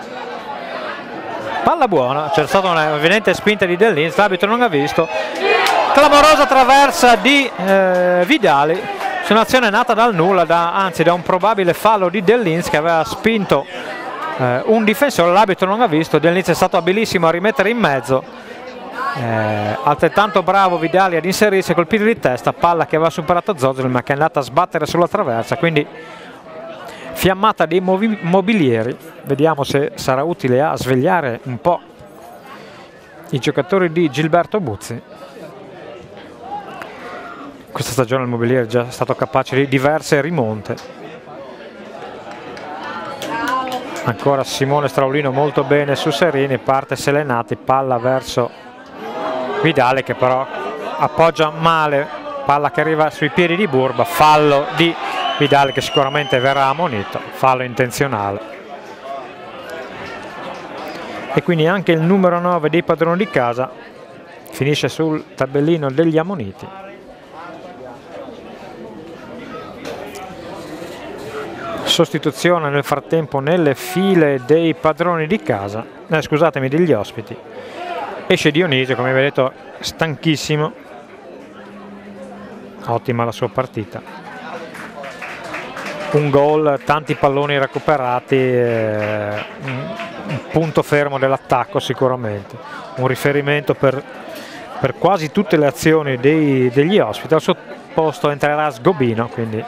Palla buona, c'è stata un'evidente spinta di De Linz, l'arbitro non ha visto. Clamorosa traversa di eh, Vidali su un'azione nata dal nulla, da, anzi da un probabile fallo di De Linz che aveva spinto eh, un difensore, l'arbitro non ha visto. De Linz è stato abilissimo a rimettere in mezzo. Eh, altrettanto bravo Vidali ad inserirsi col piede di testa, palla che aveva superato Zozzoli ma che è andata a sbattere sulla traversa, quindi fiammata dei Mobilieri. Vediamo se sarà utile a svegliare un po' i giocatori di Gilberto Buzzi. Questa stagione il Mobilieri è già stato capace di diverse rimonte. Ancora Simone Straulino molto bene su Serini, parte Selenati, palla verso Vidale che però appoggia male, palla che arriva sui piedi di Burba, fallo di Vidale che sicuramente verrà ammonito, fallo intenzionale. E quindi anche il numero nove dei padroni di casa finisce sul tabellino degli ammoniti. Sostituzione nel frattempo nelle file dei padroni di casa, eh, scusatemi, degli ospiti. Esce Dionisio, come vi ho detto, stanchissimo. Ottima la sua partita. Un gol, tanti palloni recuperati, eh, un punto fermo dell'attacco sicuramente. Un riferimento per, per quasi tutte le azioni dei, degli ospiti. Al suo posto entrerà Sgobino, quindi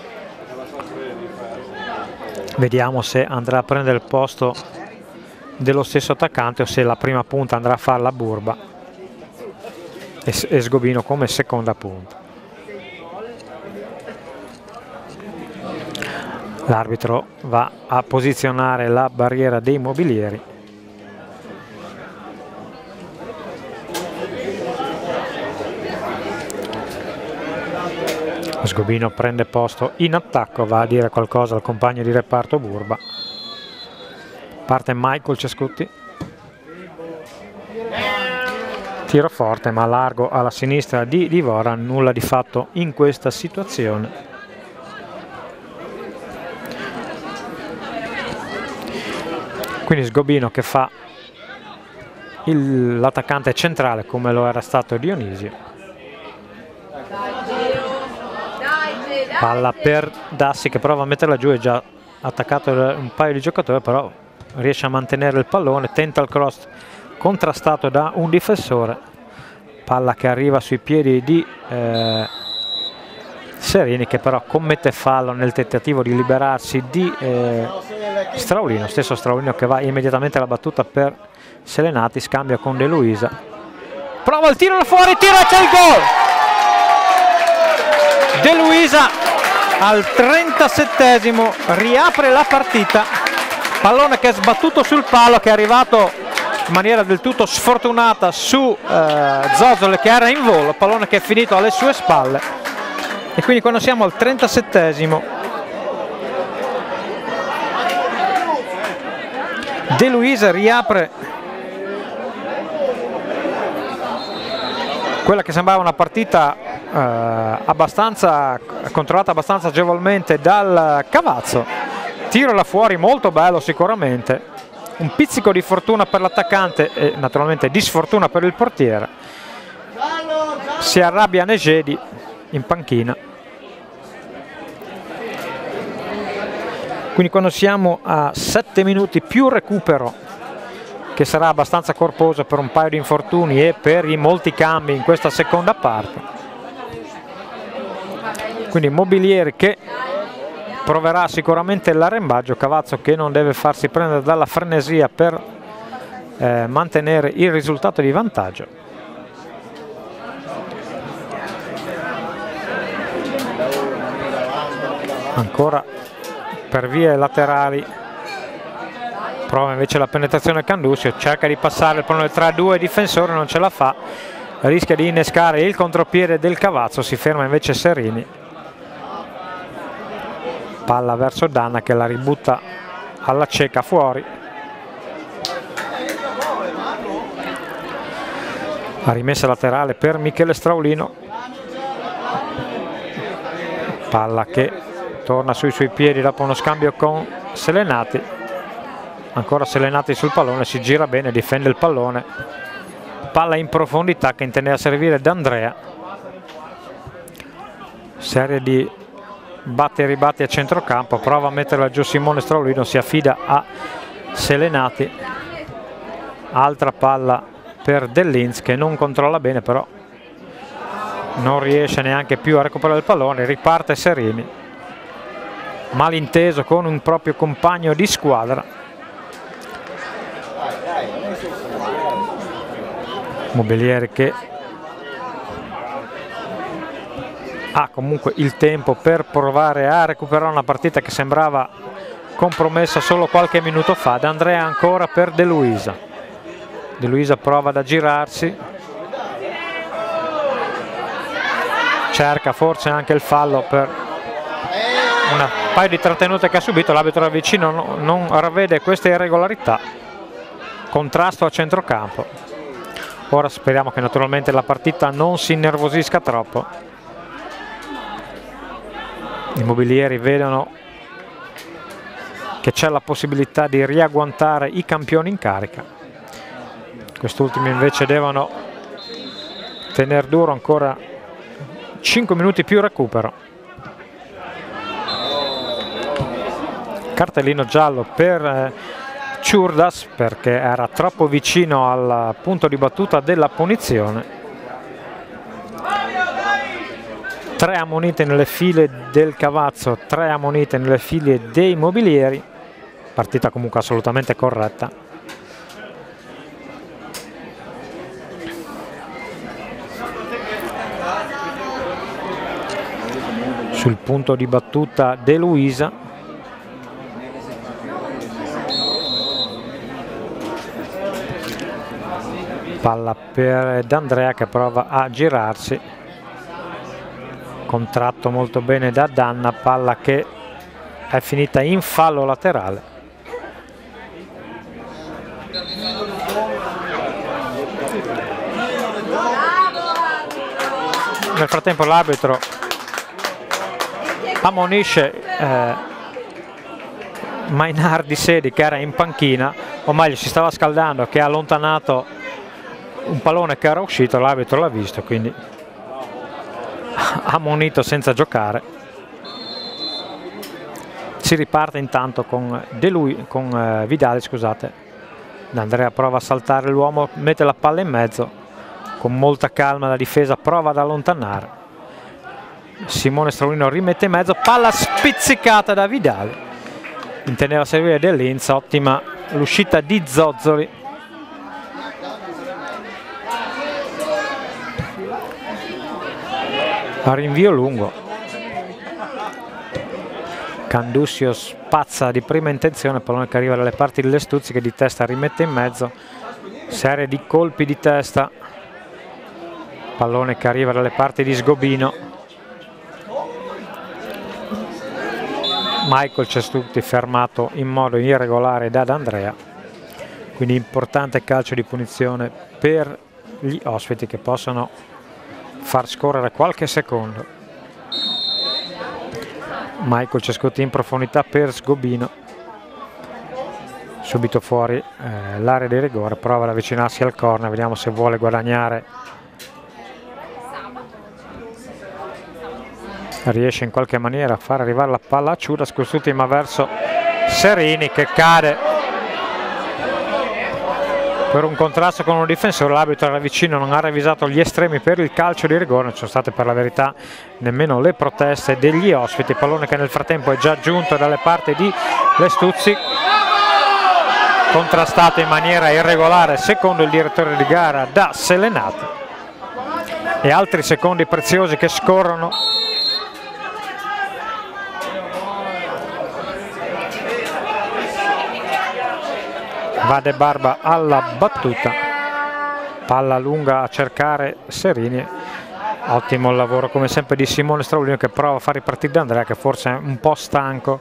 vediamo se andrà a prendere il posto dello stesso attaccante o se la prima punta andrà a fare la Burba e, e Sgobino come seconda punta. L'arbitro va a posizionare la barriera dei mobilieri. Sgobino prende posto in attacco, va a dire qualcosa al compagno di reparto Burba. Parte Michael Cescutti. Tiro forte ma largo alla sinistra di Divora, nulla di fatto in questa situazione. Quindi Sgobino che fa l'attaccante centrale come lo era stato Dionisio. Palla per Dassi che prova a metterla giù, è già attaccato un paio di giocatori, però riesce a mantenere il pallone, tenta il cross contrastato da un difensore. Palla che arriva sui piedi di eh, Serini che però commette fallo nel tentativo di liberarsi di eh, Straulino, stesso Straulino che va immediatamente alla battuta per Selenati, scambia con De Luisa. Prova il tiro da fuori, tira e c'è il gol! De Luisa al trentasettesimo riapre la partita, pallone che è sbattuto sul palo, che è arrivato in maniera del tutto sfortunata su eh, Zozole che era in volo, pallone che è finito alle sue spalle. E quindi quando siamo al trentasettesimo De Luisa riapre quella che sembrava una partita eh, abbastanza controllata abbastanza agevolmente dal Cavazzo. Tiro là fuori molto bello sicuramente, un pizzico di fortuna per l'attaccante e naturalmente di sfortuna per il portiere. Si arrabbia Negedi in panchina. Quindi quando siamo a sette minuti più recupero, che sarà abbastanza corposo per un paio di infortuni e per i molti cambi in questa seconda parte. Quindi Mobilieri che proverà sicuramente l'arrembaggio, Cavazzo che non deve farsi prendere dalla frenesia per eh, mantenere il risultato di vantaggio. Ancora per vie laterali prova invece la penetrazione Canduccio, cerca di passare il pallone tra due difensori, non ce la fa, rischia di innescare il contropiede del Cavazzo, si ferma invece Serini. Palla verso Danna che la ributta alla cieca fuori. La rimessa laterale per Michele Straulino. Palla che torna sui suoi piedi dopo uno scambio con Selenati. Ancora Selenati sul pallone, si gira bene, difende il pallone. Palla in profondità che intendeva servire D'Andrea. Serie di batte e ribatti a centrocampo, prova a metterla giù Simone Straulino, si affida a Selenati. Altra palla per Dell'Inz che non controlla bene, però non riesce neanche più a recuperare il pallone, riparte Serini. Malinteso con un proprio compagno di squadra. Mobilieri che ha comunque il tempo per provare a recuperare una partita che sembrava compromessa solo qualche minuto fa. D'Andrea ancora per De Luisa. De Luisa prova ad aggirarsi, cerca forse anche il fallo per una paio di trattenute che ha subito. L'arbitro da vicino no, non ravvede queste irregolarità. Contrasto a centrocampo. Ora speriamo che naturalmente la partita non si innervosisca troppo. I mobilieri vedono che c'è la possibilità di riagguantare i campioni in carica. Quest'ultimi invece devono tenere duro ancora cinque minuti più recupero. Cartellino giallo per eh, Ciurdas perché era troppo vicino al punto di battuta della punizione. Tre ammonite nelle file del Cavazzo, tre ammonite nelle file dei Mobilieri. Partita comunque assolutamente corretta. Sul punto di battuta De Luisa. Palla per D'Andrea che prova a girarsi. Contratto molto bene da Danna, palla che è finita in fallo laterale. Nel frattempo l'arbitro ammonisce eh, Mainardi Sedi che era in panchina, o meglio si stava scaldando, che ha allontanato un pallone che era uscito. L'arbitro l'ha visto, quindi ammonito senza giocare. Si riparte intanto con De lui con eh, Vidali, scusate. D'Andrea prova a saltare l'uomo, mette la palla in mezzo, con molta calma la difesa prova ad allontanare. Simone Straulino rimette in mezzo, palla spizzicata da Vidali, intendeva servire De Linz. Ottima l'uscita di Zozzoli. A rinvio lungo, Candussio spazza di prima intenzione, pallone che arriva dalle parti di Lestuzzi che di testa rimette in mezzo, serie di colpi di testa, pallone che arriva dalle parti di Sgobino. Michael Cestutti fermato in modo irregolare da D'Andrea, quindi importante calcio di punizione per gli ospiti che possono far scorrere qualche secondo. Michael Cescotti in profondità per Sgobino, subito fuori eh, l'area di rigore, prova ad avvicinarsi al corner, vediamo se vuole guadagnare, riesce in qualche maniera a far arrivare la palla a Ciurdas, quest'ultima verso Serini che cade per un contrasto con un difensore. L'arbitro era vicino, non ha revisato gli estremi per il calcio di rigore, non ci sono state per la verità nemmeno le proteste degli ospiti. Pallone che nel frattempo è già giunto dalle parti di Lestuzzi, contrastato in maniera irregolare secondo il direttore di gara da Selenati, e altri secondi preziosi che scorrono. Va De Barba alla battuta, palla lunga a cercare Serini. Ottimo il lavoro come sempre di Simone Straulino che prova a far ripartire D'Andrea che forse è un po' stanco.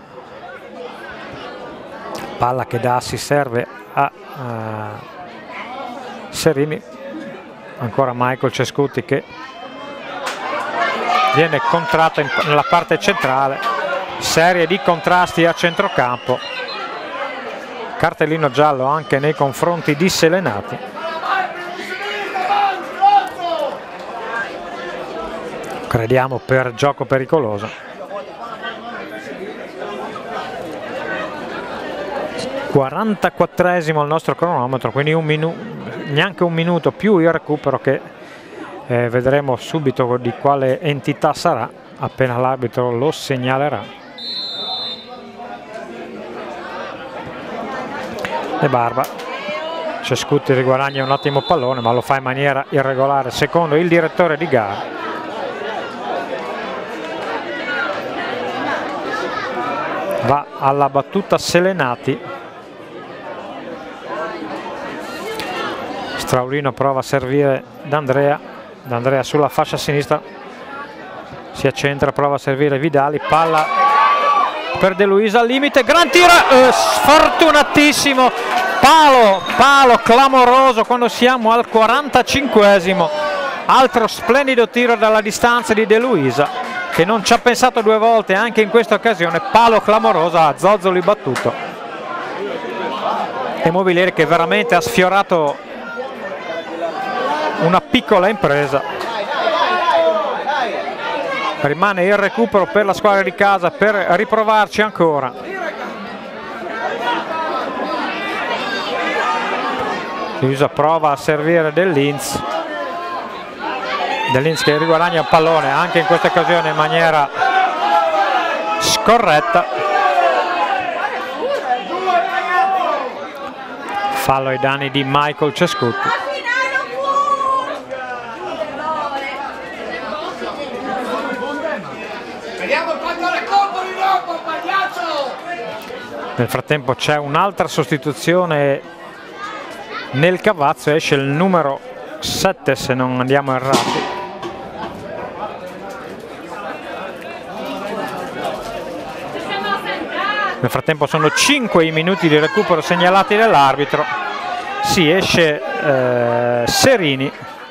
Palla che da si serve a uh, Serini, ancora Michael Cescuti che viene contratto in, nella parte centrale, serie di contrasti a centrocampo. Cartellino giallo anche nei confronti di Selenati. Crediamo per gioco pericoloso. quarantaquattresimo il nostro cronometro, quindi un minu- neanche un minuto più il recupero che eh, vedremo subito di quale entità sarà appena l'arbitro lo segnalerà. De Barba, Cescutti riguadagna un ottimo pallone ma lo fa in maniera irregolare secondo il direttore di gara. Va alla battuta Selenati. Straulino prova a servire D'Andrea, D'Andrea sulla fascia sinistra, si accentra, prova a servire Vidali, palla per De Luisa al limite, gran tiro, eh, sfortunatissimo, palo, palo clamoroso quando siamo al quarantacinquesimo, altro splendido tiro dalla distanza di De Luisa che non ci ha pensato due volte anche in questa occasione, palo clamoroso a Zozzoli battuto. Immobilieri che veramente ha sfiorato una piccola impresa. Rimane il recupero per la squadra di casa per riprovarci ancora. Luisa prova a servire Del Linz. Del Linz che riguadagna il pallone anche in questa occasione in maniera scorretta. Fallo ai danni di Michael Cescutti. Nel frattempo c'è un'altra sostituzione nel Cavazzo, esce il numero sette se non andiamo errati. Nel frattempo sono cinque i minuti di recupero segnalati dall'arbitro. Si esce eh, Serini.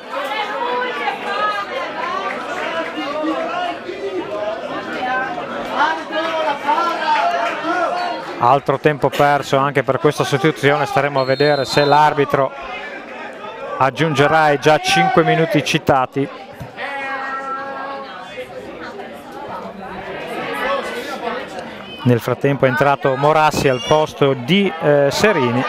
Altro tempo perso anche per questa sostituzione, staremo a vedere se l'arbitro aggiungerà ai già cinque minuti citati. Nel frattempo è entrato Morassi al posto di eh, Serini.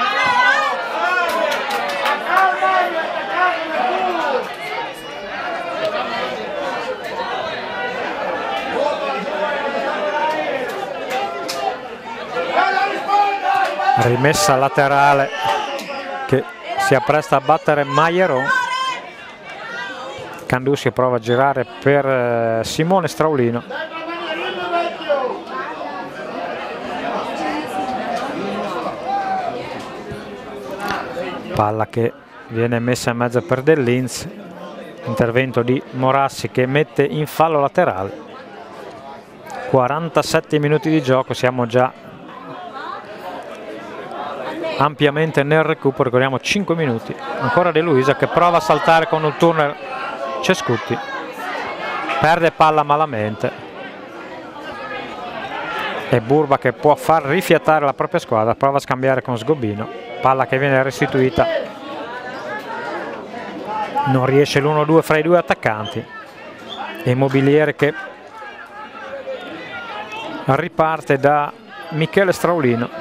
Rimessa laterale che si appresta a battere Maieron. Canducci prova a girare per eh, Simone Straulino. Palla che viene messa in mezzo per Del Linz. Intervento di Morassi che mette in fallo laterale. quarantasette minuti di gioco, siamo già ampiamente nel recupero, ricordiamo cinque minuti. Ancora De Luisa che prova a saltare con un turner Cescutti, perde palla malamente e Burba che può far rifiatare la propria squadra, prova a scambiare con Sgobino, palla che viene restituita, non riesce l'uno due fra i due attaccanti. Immobiliere che riparte da Michele Straulino.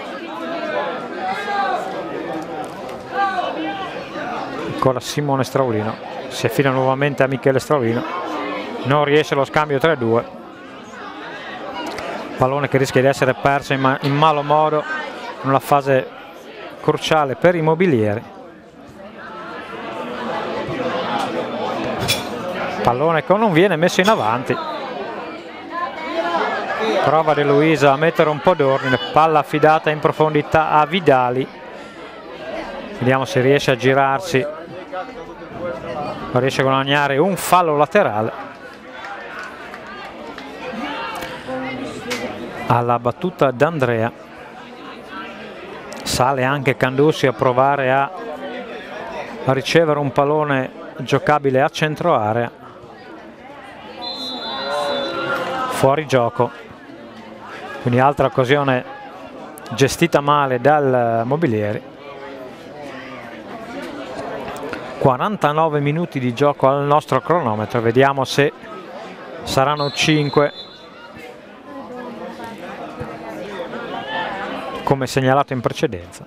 Ancora Simone Straulino, si affida nuovamente a Michele Straulino, non riesce lo scambio tre due, pallone che rischia di essere perso in, ma in malo modo in una fase cruciale per Immobilieri. Pallone che non viene messo in avanti, prova De Luisa a mettere un po' d'ordine, palla affidata in profondità a Vidali, vediamo se riesce a girarsi. Riesce a guadagnare un fallo laterale. Alla battuta D'Andrea sale anche Canducci a provare a, a ricevere un pallone giocabile a centro area, fuori gioco, quindi altra occasione gestita male dal Mobilieri. quarantanove minuti di gioco al nostro cronometro, vediamo se saranno cinque come segnalato in precedenza.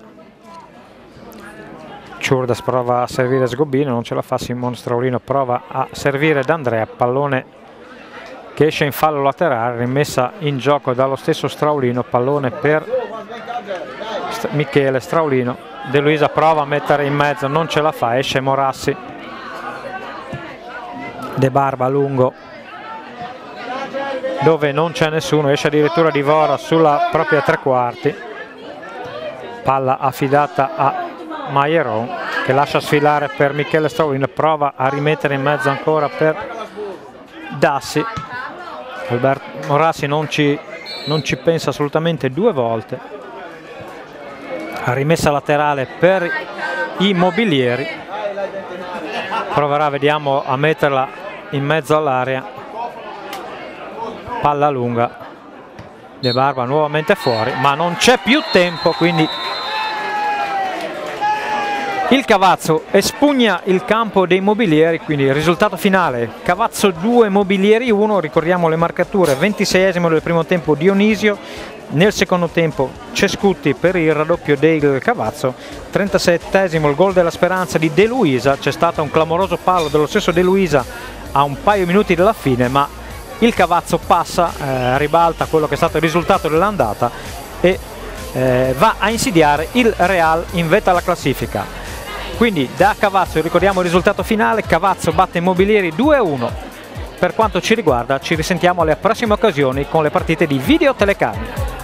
Ciurdas prova a servire Sgobino, non ce la fa Simone Straulino, prova a servire D'Andrea, pallone che esce in fallo laterale, rimessa in gioco dallo stesso Straulino, pallone per Michele Straulino. De Luisa prova a mettere in mezzo, non ce la fa, esce Morassi. De Barba lungo, dove non c'è nessuno, esce addirittura Divora sulla propria tre quarti, palla affidata a Maieron che lascia sfilare per Michele Strowin, prova a rimettere in mezzo ancora per Dassi. Alberto Morassi non ci, non ci pensa assolutamente due volte, rimessa laterale per i Mobilieri, proverà, vediamo, a metterla in mezzo all'area, palla lunga, De Barba nuovamente fuori, ma non c'è più tempo, quindi il Cavazzo espugna il campo dei Mobilieri. Quindi il risultato finale: Cavazzo due, Mobilieri uno. Ricordiamo le marcature: ventiseiesimo del primo tempo Dionisio, nel secondo tempo Cescutti per il raddoppio del Cavazzo, trentasettesimo il gol della speranza di De Luisa. C'è stato un clamoroso fallo dello stesso De Luisa a un paio di minuti dalla fine, ma il Cavazzo passa, eh, ribalta quello che è stato il risultato dell'andata e eh, va a insidiare il Real in vetta alla classifica. Quindi da Cavazzo ricordiamo il risultato finale: Cavazzo batte Mobilieri due a uno. Per quanto ci riguarda ci risentiamo alle prossime occasioni con le partite di Video Telecarnia.